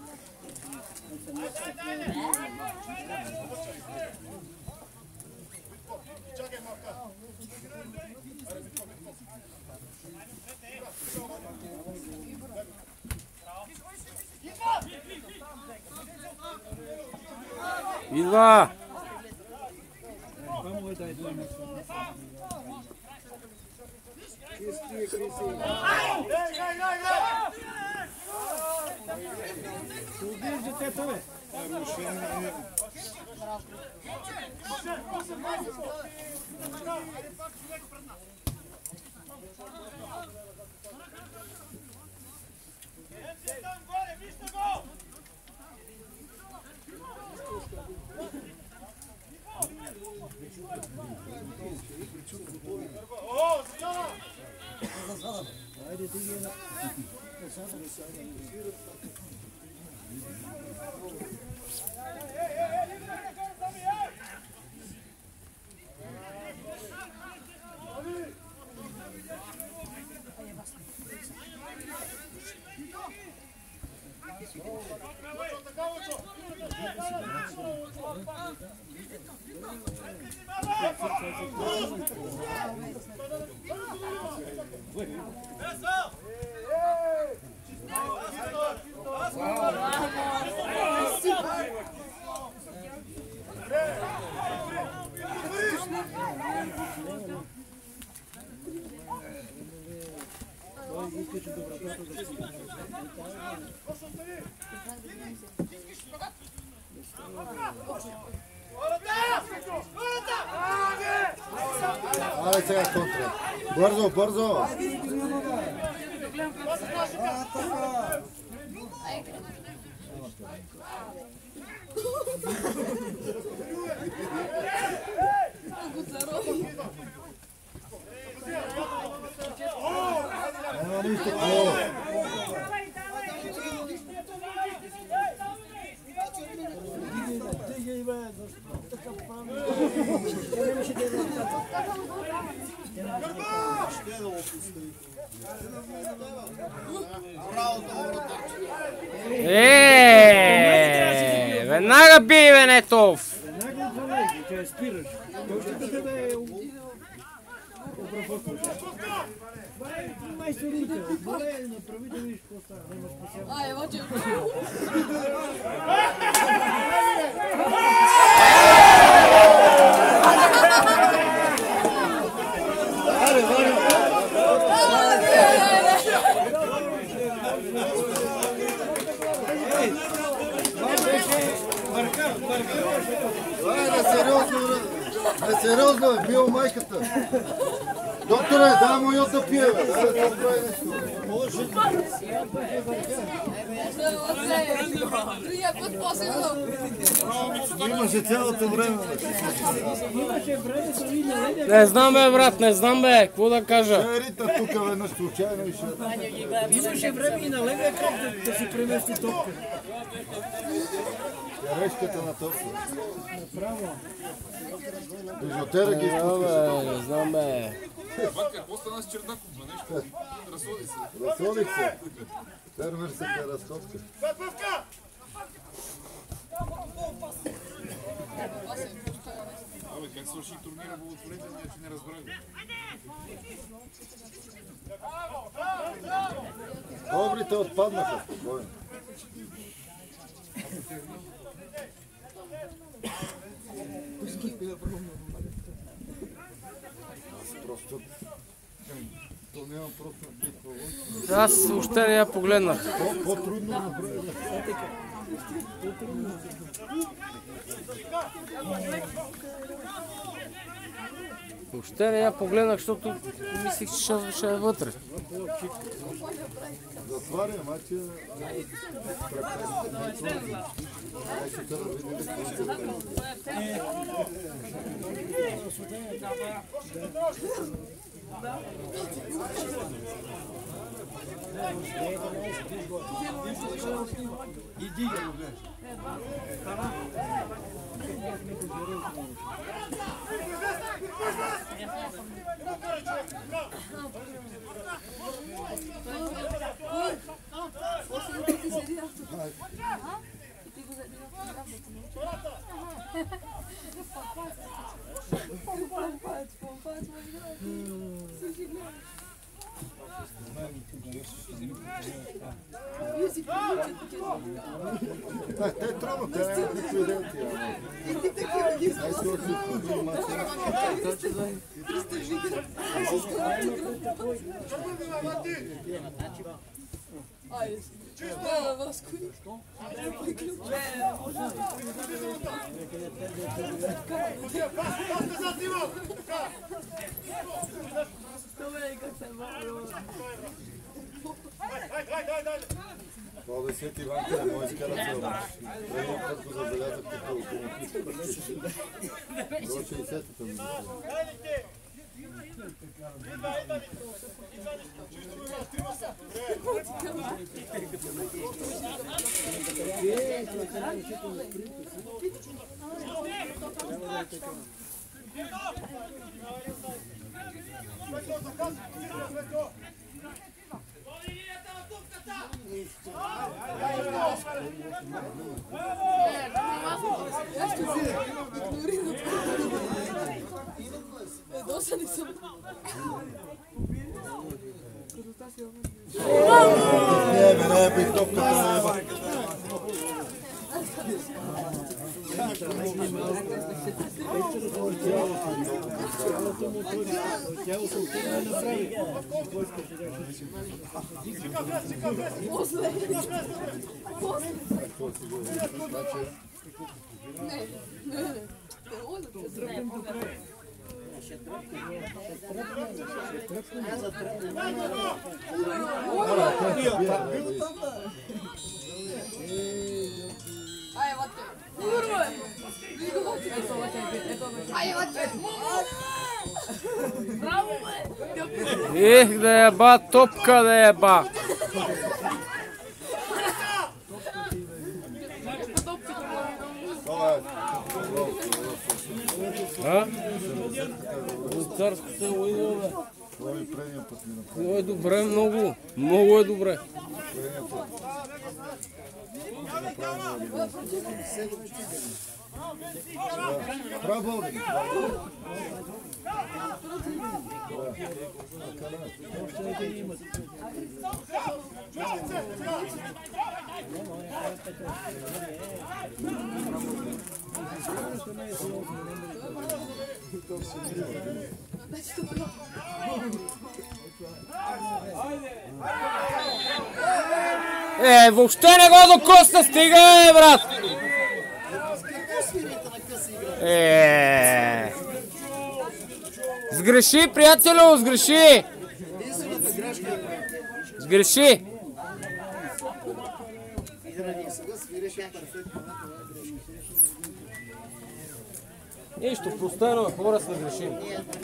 S1: Идва!
S4: Убиеш детето, бе!
S2: Абе сега контра. Бързо, бързо! Няма нищо такова.
S1: Е, веднага бий, Венетов!
S4: Веднага отвалей, че я спираш. Той ще те да е обработваш. Това е майсторите. Отвалей, направи да видиш какво става. Няма специално.
S6: Ай, мочи.
S2: Айде, сериозно, бе, сериозно е, бил майката. Докторе, дай му йод да пие, бе.
S6: Другия път по-силно.
S2: Имаше цялото време, бе.
S4: Имаше време да ви наледе.
S1: Не знам, бе, брат, не знам, бе, какво да кажа.
S2: Ще рита тук веднъж случайно и ще...
S4: Имаше време и на левия крак да, да се премести топка.
S2: Решката на топка.
S4: Право.
S2: Бижутера ги
S1: Не знам,
S2: изпускаш.
S1: бе, не знам, бе.
S8: Батка, какво стана с Чернаков, бе, нещо? Разходи се.
S2: Разходих се. Фермер се те разходка.
S8: Абе, как свърши турнира в отворителния, че не разбрах, бе?
S2: Добрите отпаднаха, спокойно. Аз просто... То няма просто битва.
S1: Аз въобще не я погледнах.
S2: По-трудно направи.
S1: Въобще не я погледнах, защото мислих, че ще, ще е вътре.
S2: Затваря, мача... Майчета да видели какво
S4: Иди, я го гледаш.
S2: Tak, to je trovo, to je likvidenti. Aj to si kudili mačina. Това десети Иванка е мой изкарат цел. Предно път го забелязах като автоматично. До шейсетата ми. Не, бе, не, бе, топката не е.
S6: Ай, вот ты. Курва! Ай, вот ты. Браво, бе!
S1: Ех да е ба, топка да е ба. А? Царско село идва, бе.
S2: Това ми предния път ми направи.
S1: Много е добре, много. Много е добре.
S2: Предния път. Браво, бе!
S1: Е, въобще не го докосна, стига, е, брат! Е. Сгреши, приятелю, сгреши! Сгреши! Нищо, простено е, хора сме грешим.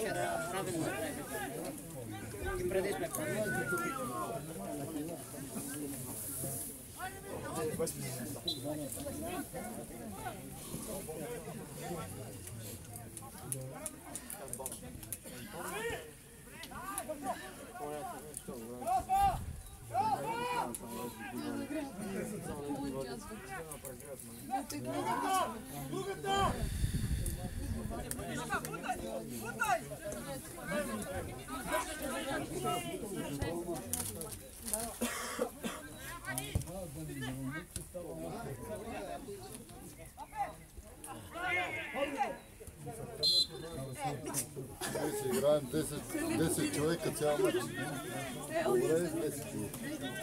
S2: Играем десет човека цял мач. Добре, десет човека.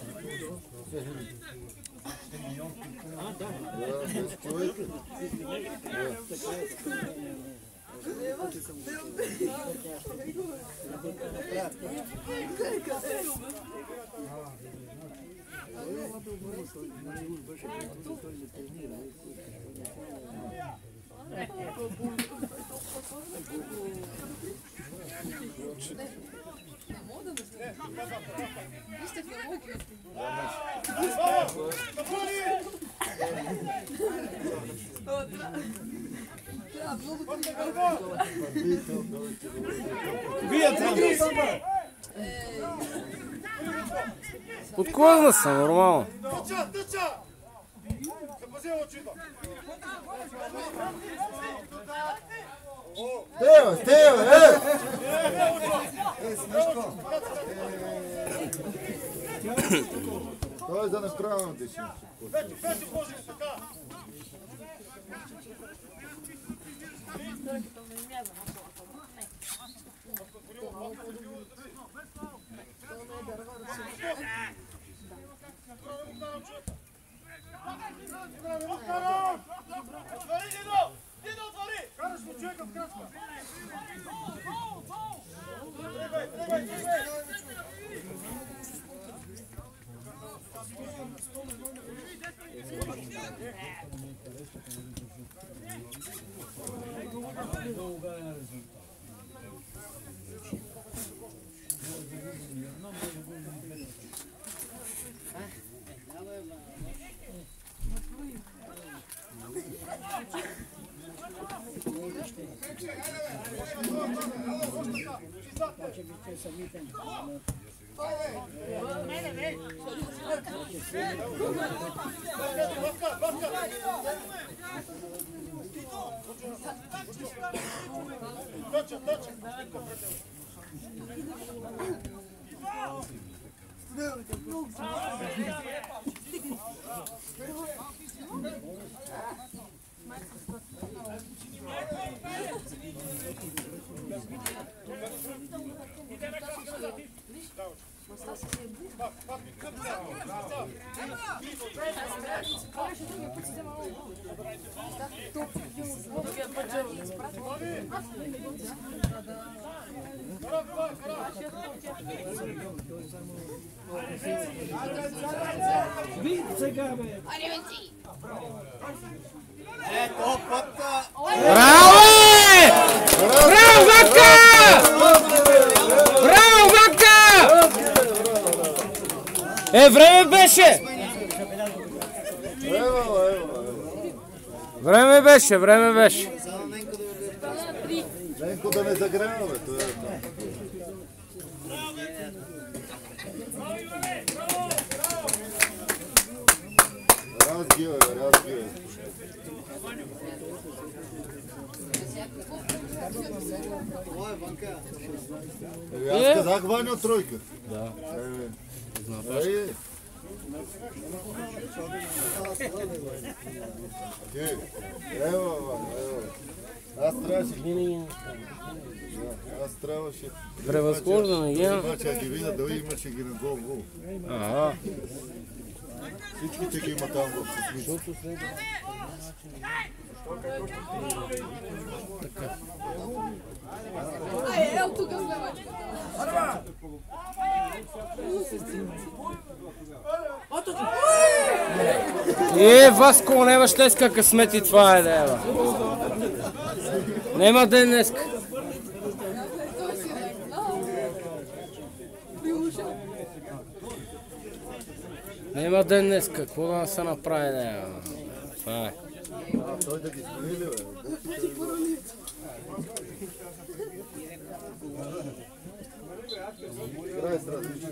S2: Да, десет човека.
S1: Подклъзна се, нормално.
S5: Тъча, тъча! Се пази очита.
S2: Стева, стева, е! Той е за неправилно деши.
S5: Пети, пети Божи, така. Отвори, Дидо! Дидо, отвори! Караш му човека в крачка. Тръгвай, тръгвай, тръгвай! Тъча, тъча!
S1: Браво, бе! Браво, Вака! Браво, Вака! Е, време беше!
S2: Ева, ева,
S1: Време беше, време беше.
S2: Ленко да не загрява, бе, това е там. Разгива, бе, разгива. Е, аз казах Ваня тройка.
S1: Да.
S2: Ей, Ти, ева, Ваня, ева. Аз трябваше, аз трябваше.
S1: Превъзхождане, я.
S2: Обаче, а ги видя, дали имаше ги на гол, гол.
S1: Ага.
S2: Всичките ги има там в космичето.
S6: Ай, ел тук сме.
S1: Е, Васко, нямаш днеска късмет и това е, да ева. Нема ден днеска. Нема ден днеска, какво да се направи, да ева. Това е.
S2: А, той да ги смели, бе. Край с различни.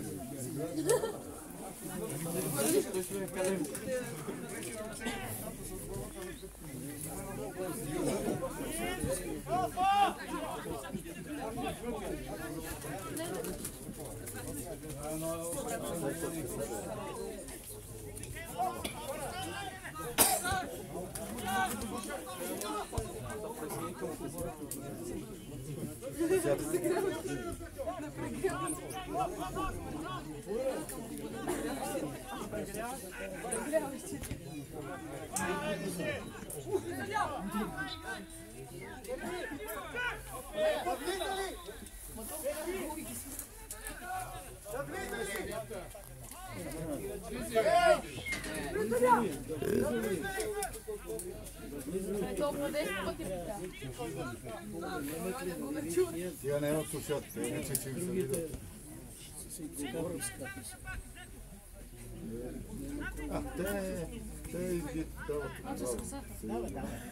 S2: Тя не има слушат, иначе че им се видят. А, те Те изби дават.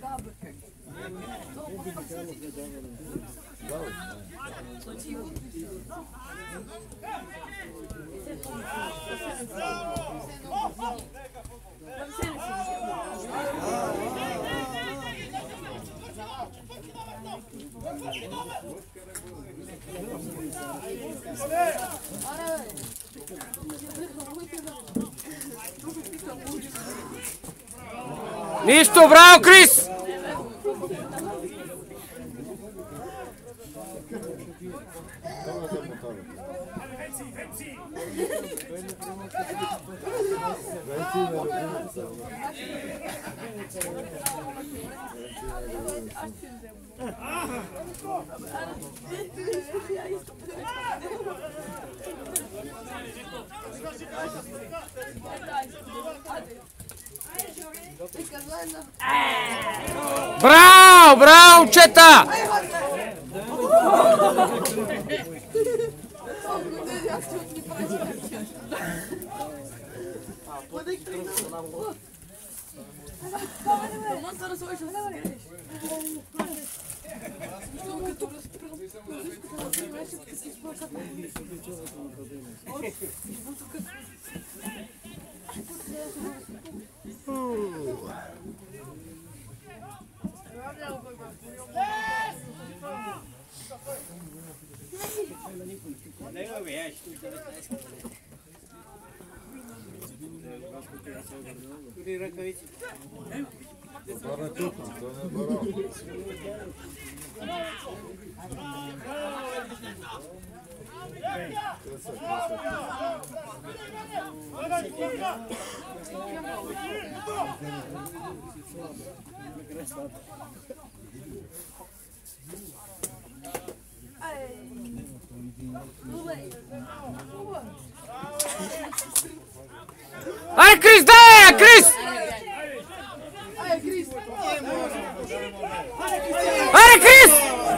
S1: Нищо, браво, Крис! Браво, браво, момчета! Ай, Крис, дай, Крис! Ай, Крис!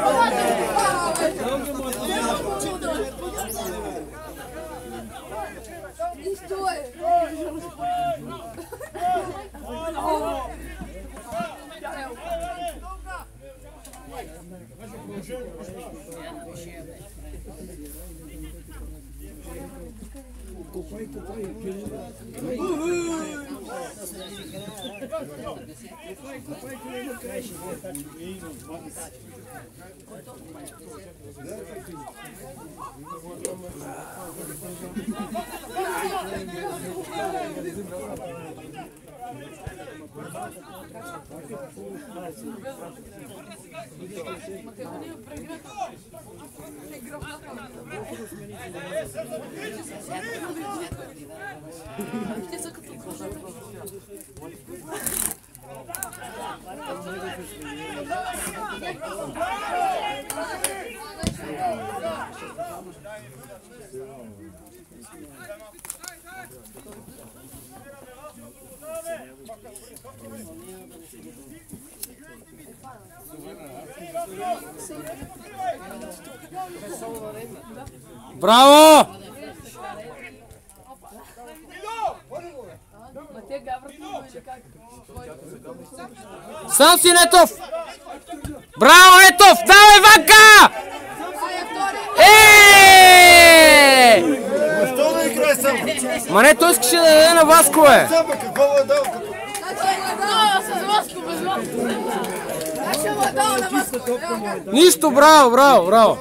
S1: Браво! Сам си Нетов! Браво, Нетов! Давай, Ванка! Еее!
S2: Защо да играе сам?
S1: Ма не, той искаше да даде на Васко, бе!
S2: Сам, бе, какво му е дал?
S1: Нищо, браво, браво, браво!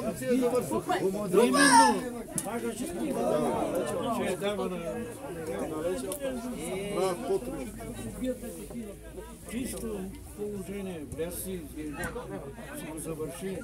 S4: Чисто положение, без си го завърши.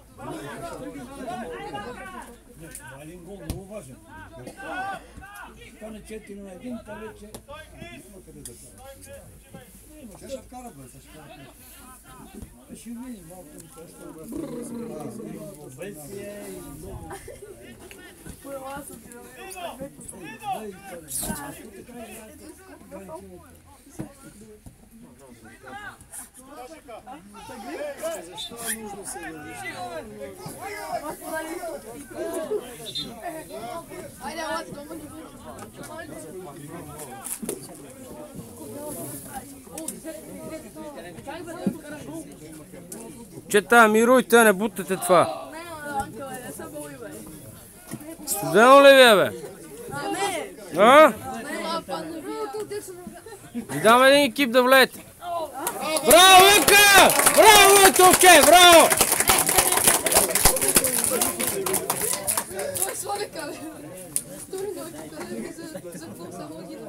S4: Един гол много важен. Стане четири на един, та вече няма къде да кара. Те ще вкарат, бе, ще вкарат. Ще видим малко също. Обесие и много.
S5: Защо е нужно се да
S6: Айде, ела, ти дома не
S1: Чета, мируйте, не бутате това.
S6: Не, Анка, бе, не се бои, бе.
S1: Студено ли ви е, бе?
S6: Не,
S1: А?
S6: не, падна ви.
S1: Ви дам един екип да влеете. Браво, Вика! Браво, Итовче! Браво!
S6: Той славика, бе. Стори да ви за за какво са ходили.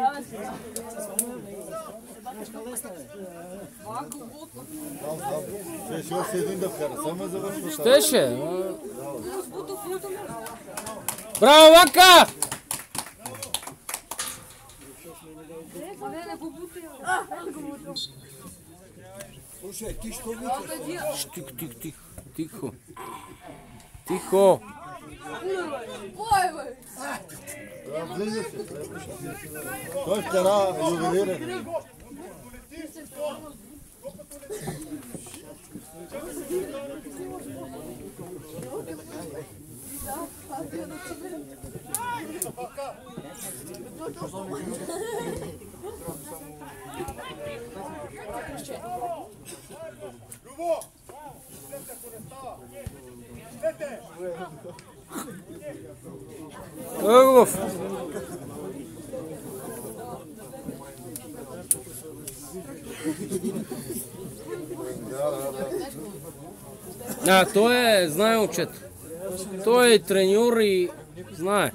S2: Ще още един да вкара, само завършва.
S1: Щеше. Браво, Вака! Тихо, тихо, тихо. Тихо. Тихо.
S6: Ой, бе.
S2: Влиза се. Той вкара ювелирен.
S5: Любов! Слете, ако не става! Слете!
S1: Ъгов. А, той е, знае момчето. Той е треньор и знае.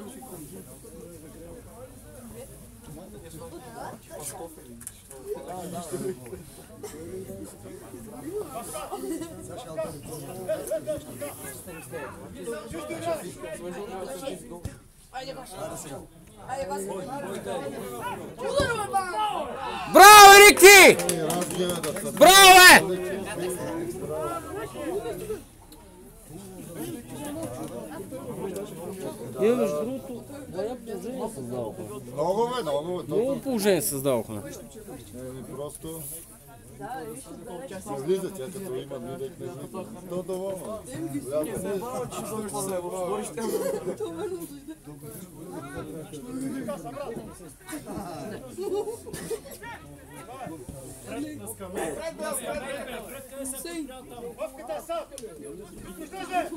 S6: Айде, баш. Айде, баш. Удар, бе, ба!
S1: Браво, Рики! Браво, бе! Ние, между другото, голямо положение създавахме.
S2: Много бе, много бе.
S1: Много положение създавахме.
S2: Просто не влиза, тя като има мидек, не влиза. То доволно.
S5: Вовката са! Излезе!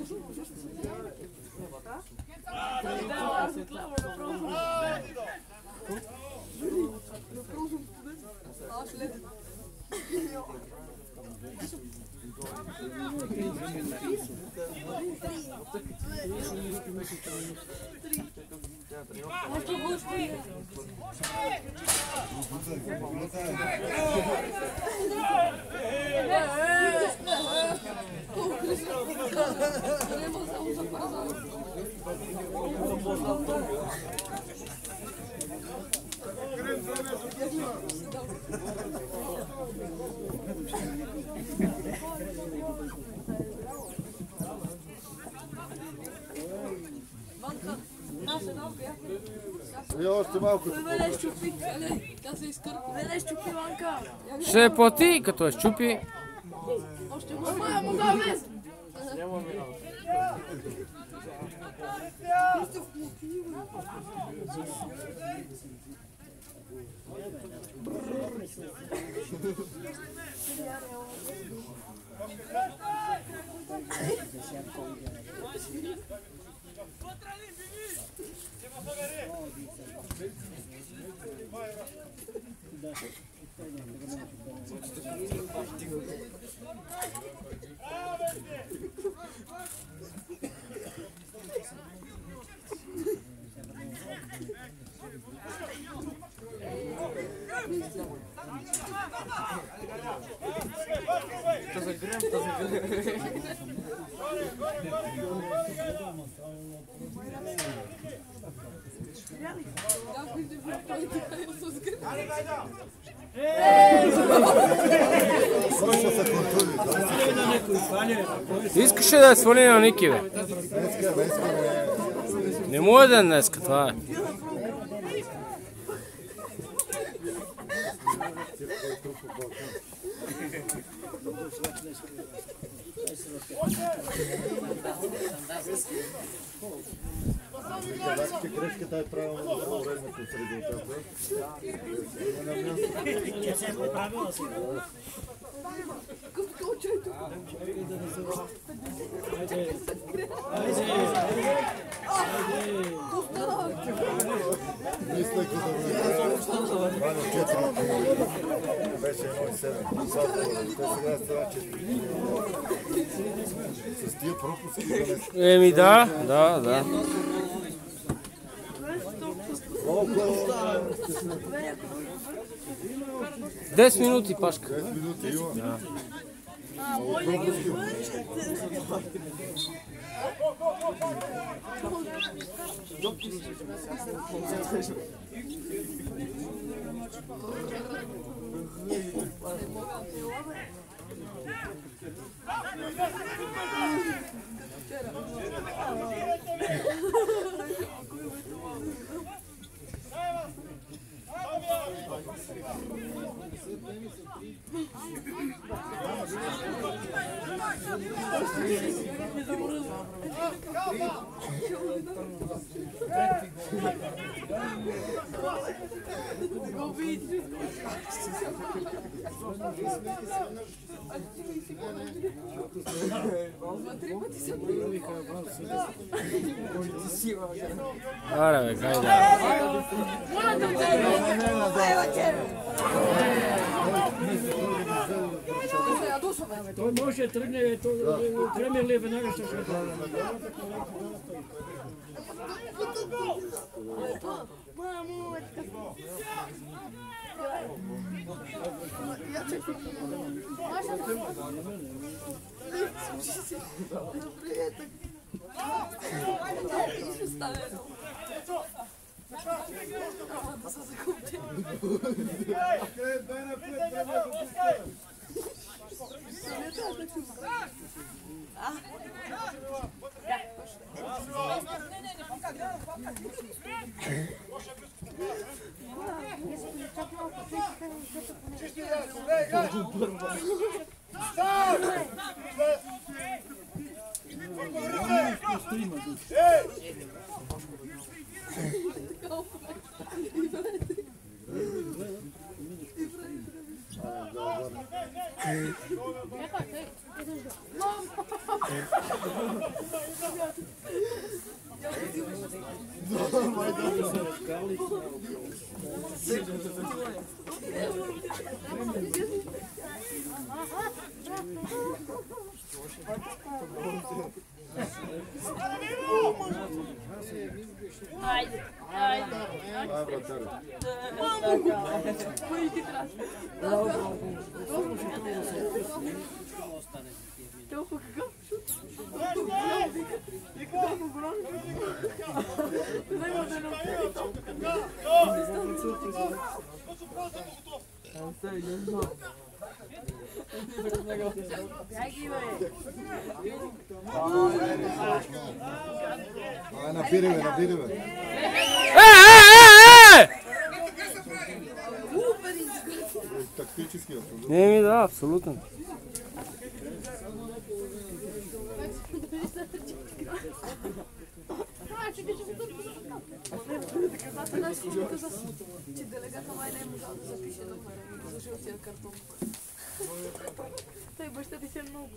S2: И още малко.
S6: Веле щупи, веле, да се изкърпа. Веле щупи, Ванка.
S1: Ще плати, като е щупи.
S6: Още му мая, му да влез.
S1: Искаше да я свали на Ники, бе. Не му е ден днеска, това е.
S2: Казахте грешката е правилно за времето с резултата. Не на място.
S4: Че се е поправила сега. Айде. Айде. Айде.
S2: Мислех да ме двадесет и четири. Беше едно и седем. Те сега става четири. С тия пропуски да не...
S1: Еми да, да, да. десет минути, Пашка.
S2: десет минути има.
S1: Да.
S2: Пропуски.
S1: Аре бе, гайде.
S4: Той може да тръгне, Кремер ли веднага ще ще
S6: Ajde, ajde.
S2: Ай, братаре. Ай, набири ме, набири ме.
S1: Е, е, е, е!
S2: Тактически абсолютно.
S1: Еми да, абсолютно.
S6: Че делегата май не е можал да запише номера за жълтия картон. Той баща ти се много.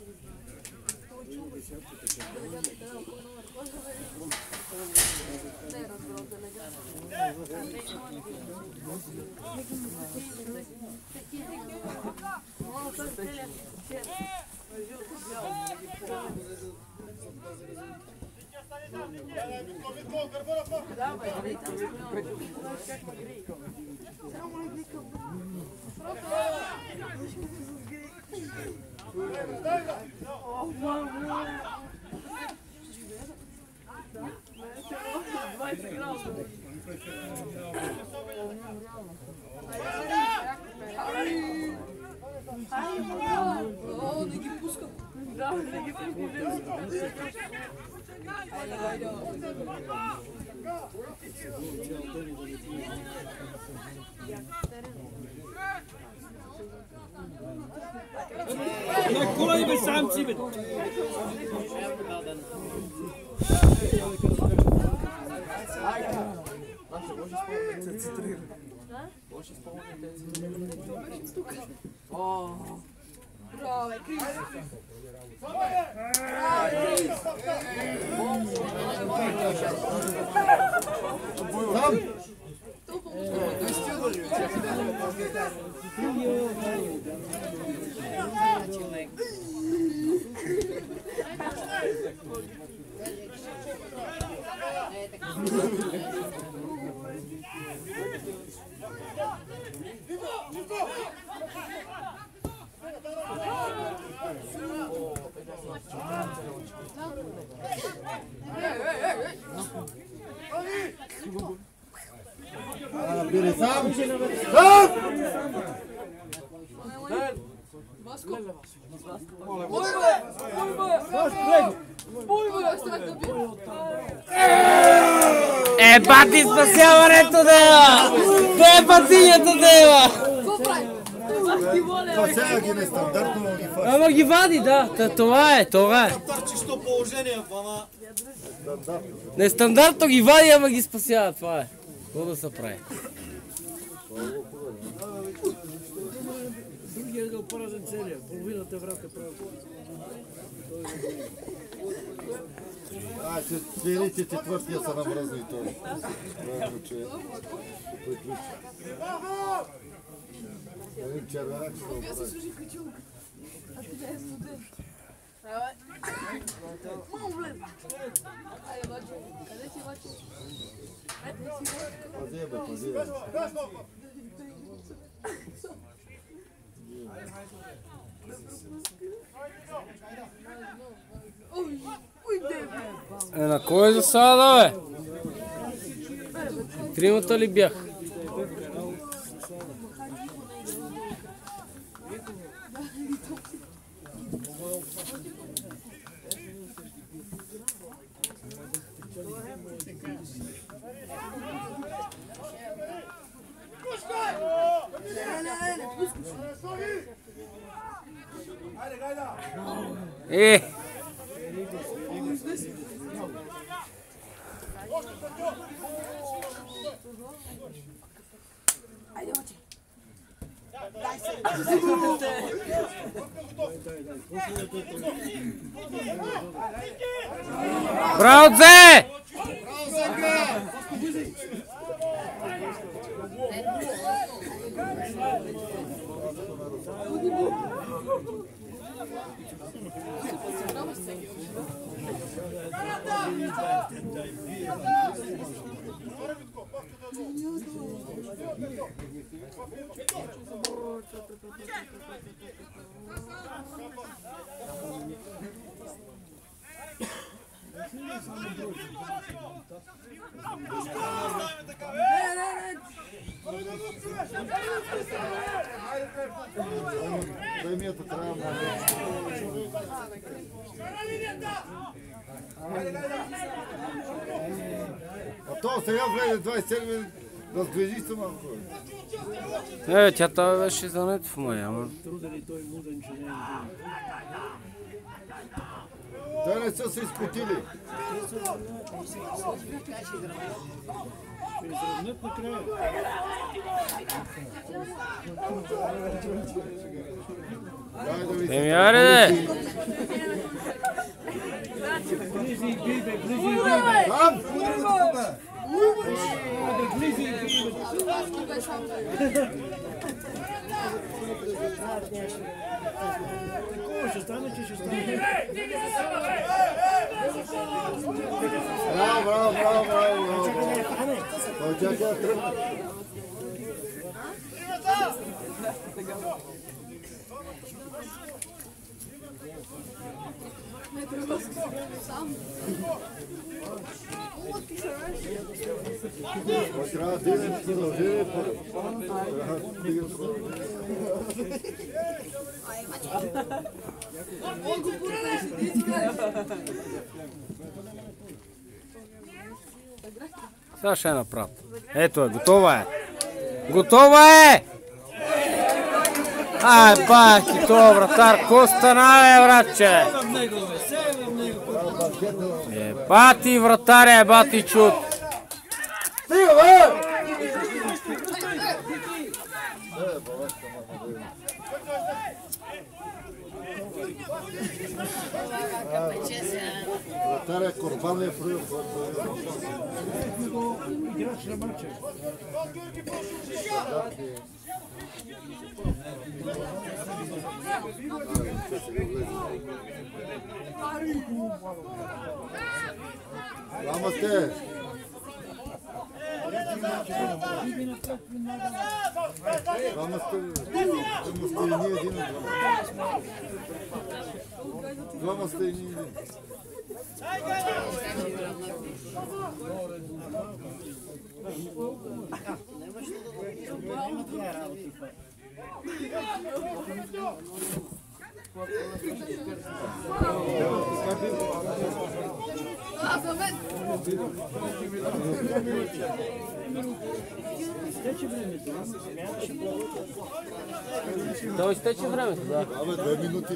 S6: Делегата е дал кой номер. Може да не е разбрал делегата. Мало той целият чет. Жълто бял. Да, бе, там как ме грей. Само не викам. О, мамо! двайсет градуса. О, не ги пускам. Да, не ги пускам. Айде, айде.
S4: На кола и бе самци, бе!
S6: Браво, Крис!
S2: Бери сам! Сам!
S1: Е, бати спасяването дева! Те патинята дева!
S2: Това сега ги нестандартно ги фаща.
S1: Ама ги вади, да. Та, това е, това е.
S5: Търчещо положение, ама...
S1: Нестандартно ги вади, ама ги спасява, това е. Какво да се прави?
S4: Другия ъгъл поразен целия, половината врата прави.
S2: А, че свирите четвъртия са намръзна и той. Правилно, че приключи. Един червенак ще го прави. Пази, бе, пази, бе.
S1: Е, на кой засада, бе? Тримата ли бях? Е! Браво, Зе!
S2: Премията трябва да... А то сега влезе двайсет и седми, раздвижи се малко.
S1: Е, тя това беше зането в моя, ама.
S4: Труден и той муден, че не е.
S2: Те не са се изпотили.
S4: Ще изравнят накрая.
S1: Еми, аре, де!
S4: Близи и бий, бе, близи и бий, бе.
S2: Там!
S4: Абе, близи и бий, бе. Такова ще стане, че ще стане.
S2: Браво, браво, браво, браво, браво. Той чака да тръгне. Той трябва да дигне продължение. Трябва да дигне продължение.
S1: Сега ще я направя. Ето е, готова е. Готова е! Ай, бахи, това вратар, ко стана, бе, братче? Е, бати вратаря, е, бати чуд.
S2: Стига, бе! Е, балачка, мама, бе. Вратаря Корбан е фрил.
S4: Играч на матча.
S2: Двама сте. Двама сте. Двама сте и ние един. Двама сте и ние един.
S1: То изтече времето, да.
S2: Абе, две минути.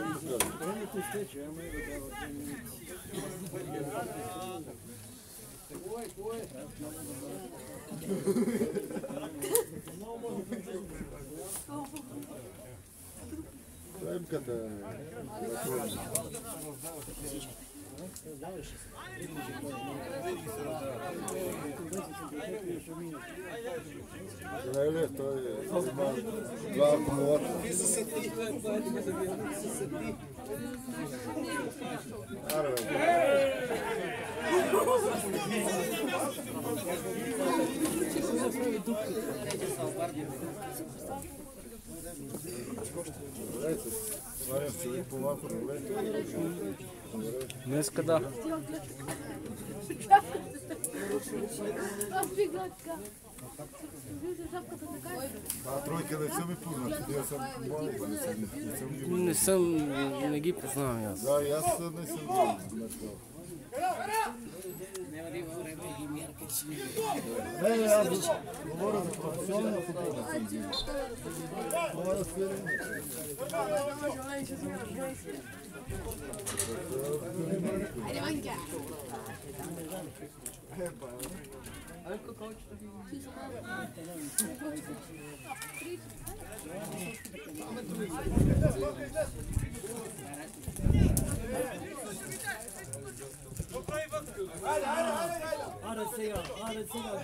S2: Тремката е. Леле, той има два акумулатора. Аре, Варя в човек по-малко, добре?
S1: Днеска да.
S2: А тройка не са ми познати, аз съм млади, не съм, не съм ги.
S1: Не съм, не ги познавам и аз.
S2: Да, и аз не съм ги. Не, не, аз говоря за професионалния футбол, не съм ги. Говоря с фирми.
S4: Аре сега, аре сега.